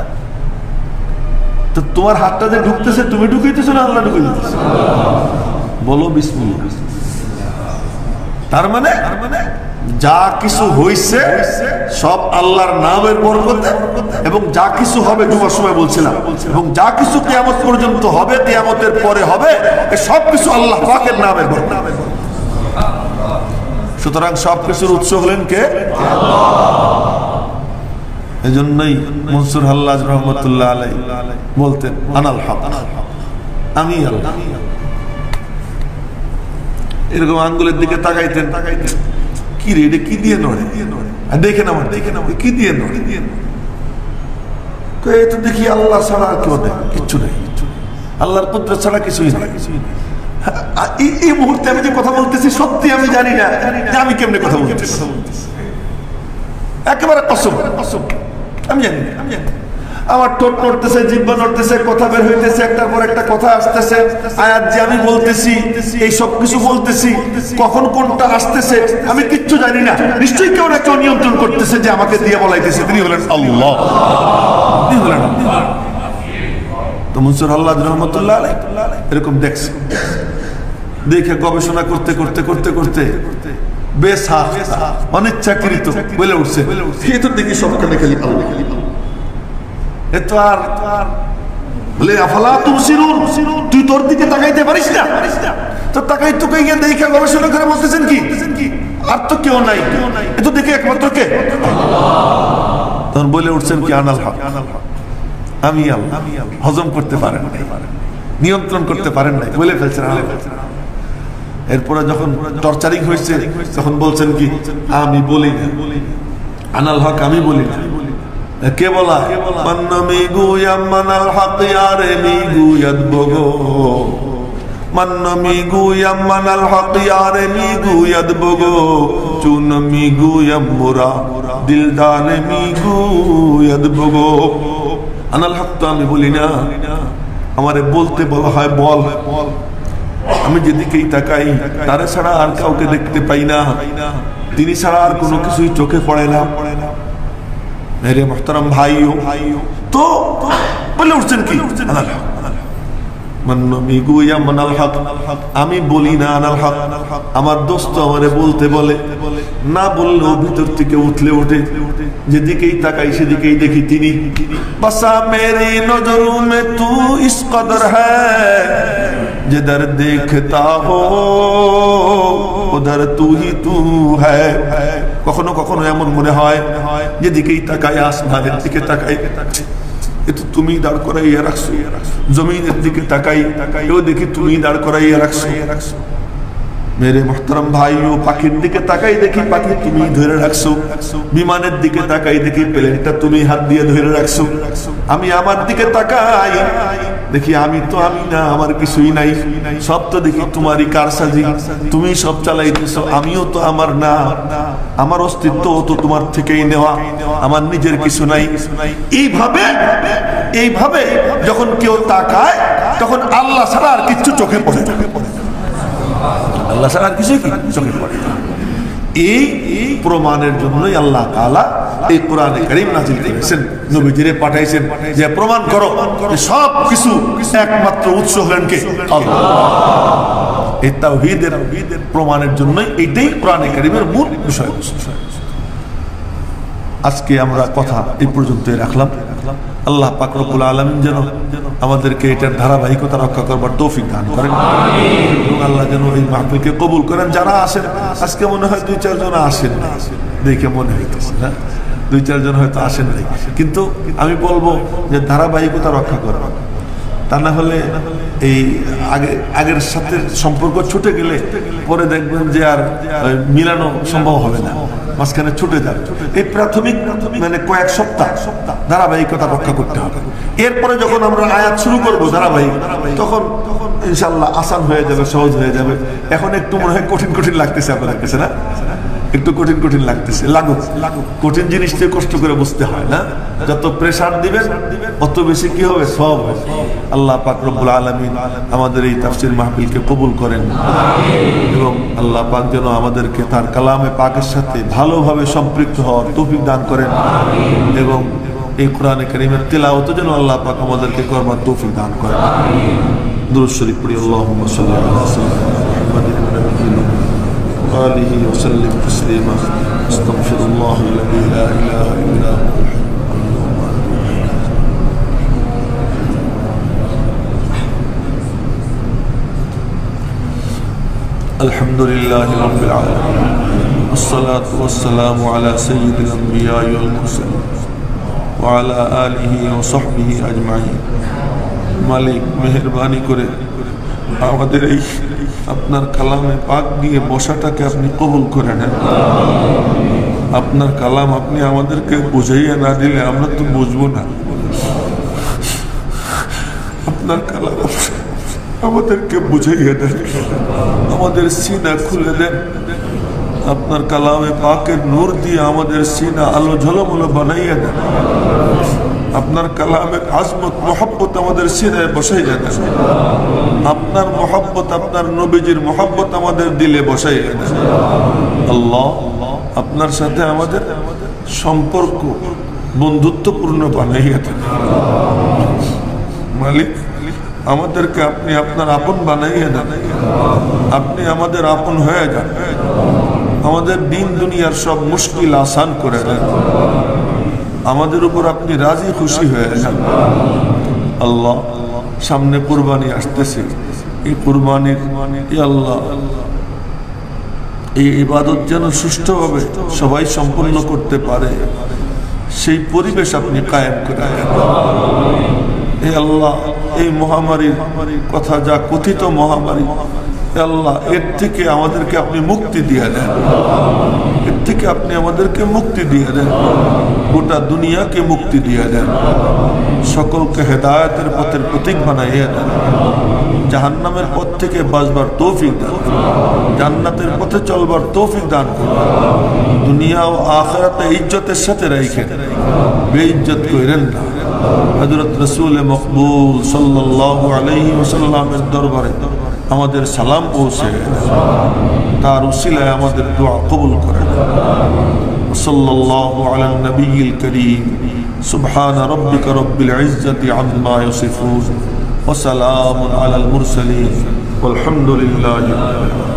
তো তোমার হাতটা যে ঢুকতেছে, তুমি ঢুকাইতেছো না, আল্লাহ ঢুকাই দিতেছে? বলো বিসমিল্লাহ। তার মানে যা কিছু হইছে সব আল্লাহর নামের বরকতে, এবং যা কিছু হবে জুমার সময় বলছিলাম, এবং যা কিছু কিয়ামত পর্যন্ত হবে, কিয়ামতের পরে হবে, সব কিছু আল্লাহ পাকের নামের বরকতে। সুতরাং সব কিছুর উৎস হলেন কে? আল্লাহ। এজন্যই মনসুর হাল্লাজ রহমতুল্লাহ আলাইহি বলতেন আনাল হক, আমি আল্লাহ। এরকম আঙ্গুলের দিকে তাকাইতেন, কি রে এটা কি দিয়ে নড়ে, দেখেন আমার, দেখেন আমার কি দিয়ে নড়ে, এই তো দেখি আল্লাহ ছাড়া আর কেউ নেই, কিচ্ছু নেই, আল্লাহর কুদরত ছাড়া কিছুই নেই। এই মুহূর্তে আমি যে কথা বলতেছি সত্যি আমি জানি না যে আমি কেমনে কথা বলতেছি, একেবারে কসম, আমি জানি না। আমার ঠোঁট নড়তেছে, জিহ্বা নড়তেছে, কথা বের হইতেছে, একটার পর একটা কথা আসতেছে, আয়াত যে আমি বলতেছি, এই সব কিছু বলতেছি, কখন কোনটা আসতেছে আমি কিচ্ছু জানি না। নিশ্চয়ই কেউ না কেউ নিয়ন্ত্রণ করতেছে, যে আমাকে দিয়ে বলাইতেছে, তিনি হলেন আল্লাহ। তিনি হলেন তো মনসুর আল্লাহ রহমতুল্লাহ আলাইহি এরকম দেখছে, দেখে গবেষণা করতে করতে করতে করতে বেসাফ অনিচ্ছাকৃত বলে উঠছে, এই তো দেখি সবখানে খালি আল্লাহ। এতো আর বলে আফালা তুবসিরুন, তুই তোর দিকে তাকাইতে পারিস না? তো তাকাই তোকে গিয়ে দেখে গবেষণা করে বলতেছেন কি, আর তো কেউ নাই, এ তো দেখে একমাত্র কে? তখন বলে উঠছেন কি আনাল হক, আমি আল্লাহ। হজম করতে পারেন নাই, নিয়ন্ত্রণ করতে পারেন নাই, বলে ফেলছেন। এরপরে যখন টর্চারিং হয়েছে তখন বলছেন কি, আমি বলি না, আনাল হক আমি বলি না। কে বলা? মান্নামিগু ইয়ামানাল হক ইয়ারে মিগু ইয়াদবগো, মান্নামিগু ইয়ামানাল হক ইয়ারে মিগু ইয়াদবগো, চুনমিগু ইয়ামুরা দিলদারে মিগু ইয়াদবগো। আনাল হক তো আমি বলি না, আমারে বলতে বলা হয় বল। আমি যেদিকেই তাকাই তারে ছাড়া আর কাউকে দেখতে পাই না, তিনি ছাড়া আর কোনো কিছুই চোখে পড়ে না। মেরে মোহতারাম ভাইও তো বলে উঠছেন কি আনাল হক, মান্নামিগু ইয়ামানাল হক, আমি বলি না আনাল হক। আমার দোস্ত আমারে বলতে বলে, না বললেও ভিতর থেকে উঠলে ওঠে, যেদিকেই তাকাই সেদিকেই দেখি তিনি। বসা মেরি নজরোं में तू इस कदर है, जिधर देखता हो उधर तू ही तू है। কখনো কখনো এমন মনে হয় যেদিকেই তাকাই, আসমানের দিকে তাকাই, এ তো তুমি দাঁড় করাইয়া রাখছো, জমিনের দিকে তাকাই, এও দেখি তুমি দাঁড় করাইয়া রাখছো। মেরে মোহতারাম ভাইও পাখির দিকে তাকাই, দেখি পাখি তুমি ধরে রাখছো, বিমানের দিকে তাকাই, দেখি প্লেনটা তুমি হাত দিয়ে ধরে রাখছো। আমি আমার দিকে তাকাই, দেখি আমি তো আমি না, আমার কিছুই নাই, সব তো দেখি তোমারই কারসাজি, তুমি সব চালাইতেছো, আমিও তো আমার না, আমার অস্তিত্ব তো তোমার থেকেই নেওয়া, আমার নিজের কিছু নাই। এইভাবে যখন কেউ তাকায় তখন আল্লাহ ছাড়া আর কিচ্ছু চোখে পড়ে না, আল্লাহ ছাড়া আর কিছুই চোখে পড়ে না। এই প্রমাণের জন্যই আল্লাহ তাআলা এই কোরআনে কারীম নাযিল করেছেন, নবীজিরে পাঠাইছেন, যে প্রমাণ করো যে সব কিছু একমাত্র উৎস হলেন কে? আল্লাহ। এই তাওহীদের প্রমাণের জন্যই এটাই কোরআনে কারীমের মূল বিষয়বস্তু। আজকে আমরা কথা এই পর্যন্তই রাখলাম। আল্লাহ পাক রব্বুল আলামিন যেন আমাদেরকে এটার ধারাবাহিকতা রক্ষা করবার তৌফিক দান করেন, এবং আল্লাহ যেন এই মাহফিলকে কবুল করেন। যারা আসেন, আজকে মনে হয় 2-4 জন আসেন, দেখে মনে হইতেছে না, 2-4 জন হয়তো আসেন নাই, কিন্তু আমি বলবো যে ধারাবাহিকতা রক্ষা করো, তা না হলে এই আগের সাথে সম্পর্ক ছুটে গেলে পরে দেখবেন যে আর মিলানো সম্ভব হবে না, মাঝখানে ছুটে যাবে। এই প্রাথমিক মানে কয়েক সপ্তাহ ধারাবাহিকতা রক্ষা করতে হবে। এরপরে যখন আমরা আয়াত শুরু করবো ধারাবাহিক, তখন ইনশাল্লাহ আসান হয়ে যাবে, সহজ হয়ে যাবে। এখন একটু মনে হয় কঠিন কঠিন লাগতেছে আপনাদের কাছে, না? একটু কঠিন কঠিন লাগতেছে, লাগুক। কঠিন জিনিসটা কষ্ট করে বুঝতে হয় না, যত প্রেসার দিবেন অত বেশি কি হবে, সব হবে। আল্লাহ পাক রব্বুল আলামিন আমাদের এই তাফসীর মাহফিলকে কবুল করেন, এবং আল্লাহ পাক যেন আমাদেরকে তার কালামে পাকের সাথে ভালোভাবে সম্পৃক্ত হওয়ার তৌফিক দান করেন, এবং এই কোরআনে কারীমের তিলাওয়াত যেন আল্লাহ পাক আমাদেরকে করবার তৌফিক দান করেন। দুরূদ শরীফ পড়ি। আল্লাহুম্মা সাল্লি আলা সাইয়্যিদিনা মুহাম্মাদিন ওয়া আলা آله وسلم تسليما استغفر الله الذي لا إله إلا هو الحمد لله رب العالمين والصلاة والسلام على سيد الأنبياء والمرسلين وعلى آله وصحبه أجمعين। মালিক মেহেরবানি করে আমাদের এই আপনার কালামে পাক দিয়ে বসাটাকে আপনি কবুল করে নেন। আপনার কালাম আপনি আমাদেরকে বুঝাইয়া না দিলে আমরা তো বুঝবো না। আপনার কালাম আমাদেরকে বুঝাইয়া দেন, আমাদের সিনা খুলে দেন। আপনার কালামে পাকের নূর দিয়ে আমাদের সিনা আলো ঝলমলো বানাইয়া দেন। আপনার কালামের আজমত মোহাব্বত আমাদের সিনায় বসাইয়া দেন। আপনার মোহাব্বত, আপনার নবীজির মোহাব্বত আমাদের দিলে বসাইয়া দেন। আল্লাহ, আপনার সাথে আমাদের সম্পর্ক বন্ধুত্বপূর্ণ বানাইয়া দেন। মালিক, আমাদেরকে আপনি আপনার আপন বানাইয়া দেন। আপনি আমাদের আপন হয়ে যান। আমাদের দিন দুনিয়ার সব মুশকিল আসান করে দেন। আমাদের উপর আপনি রাজি খুশি হয়ে যান। আল্লাহ, সামনে কুরবানি আসতেছে। এই কুরবানির আল্লাহ এই ইবাদত যেন সুষ্ঠুভাবে সবাই সম্পন্ন করতে পারে, সেই পরিবেশ আপনি কায়েম করে দেন। এই আল্লাহ, এই মহামারীর কথা যা কথিত মহামারী, আল্লাহ এর থেকে আমাদেরকে আপনি মুক্তি দিয়ে দেন। এর থেকে আপনি আমাদেরকে মুক্তি দিয়ে দেন। গোটা দুনিয়াকে মুক্তি দিয়ে দেন। সকলকে হেদায়েতের পথের প্রতীক বানাইয়া দেন। জাহান্নামের পথ থেকে বাঁচবার তৌফিক দান। জান্নাতের পথে চলবার তৌফিক দান করুন। দুনিয়া ও আখিরাতে ইজ্জতের সাথে রাখেন, বেইজ্জত করেন না। হযরত রাসূল মকবুল সাল্লাল্লাহু আলাইহি ওয়াসাল্লামের দরবারে আমাদের সালাম পৌঁছে, তার উসিলায় আমাদের দোয়া কবুল করেন। সাল্লাল্লাহু আলা নবিয়িল কারীম। সুবহান রাব্বিকা রব্বিল ইজ্জাতি আম্মা ইয়াসিফুন ওয়া সালামুন আলাল মুরসালিন ওয়াল হামদুলিল্লাহি রাব্বিল আলামিন।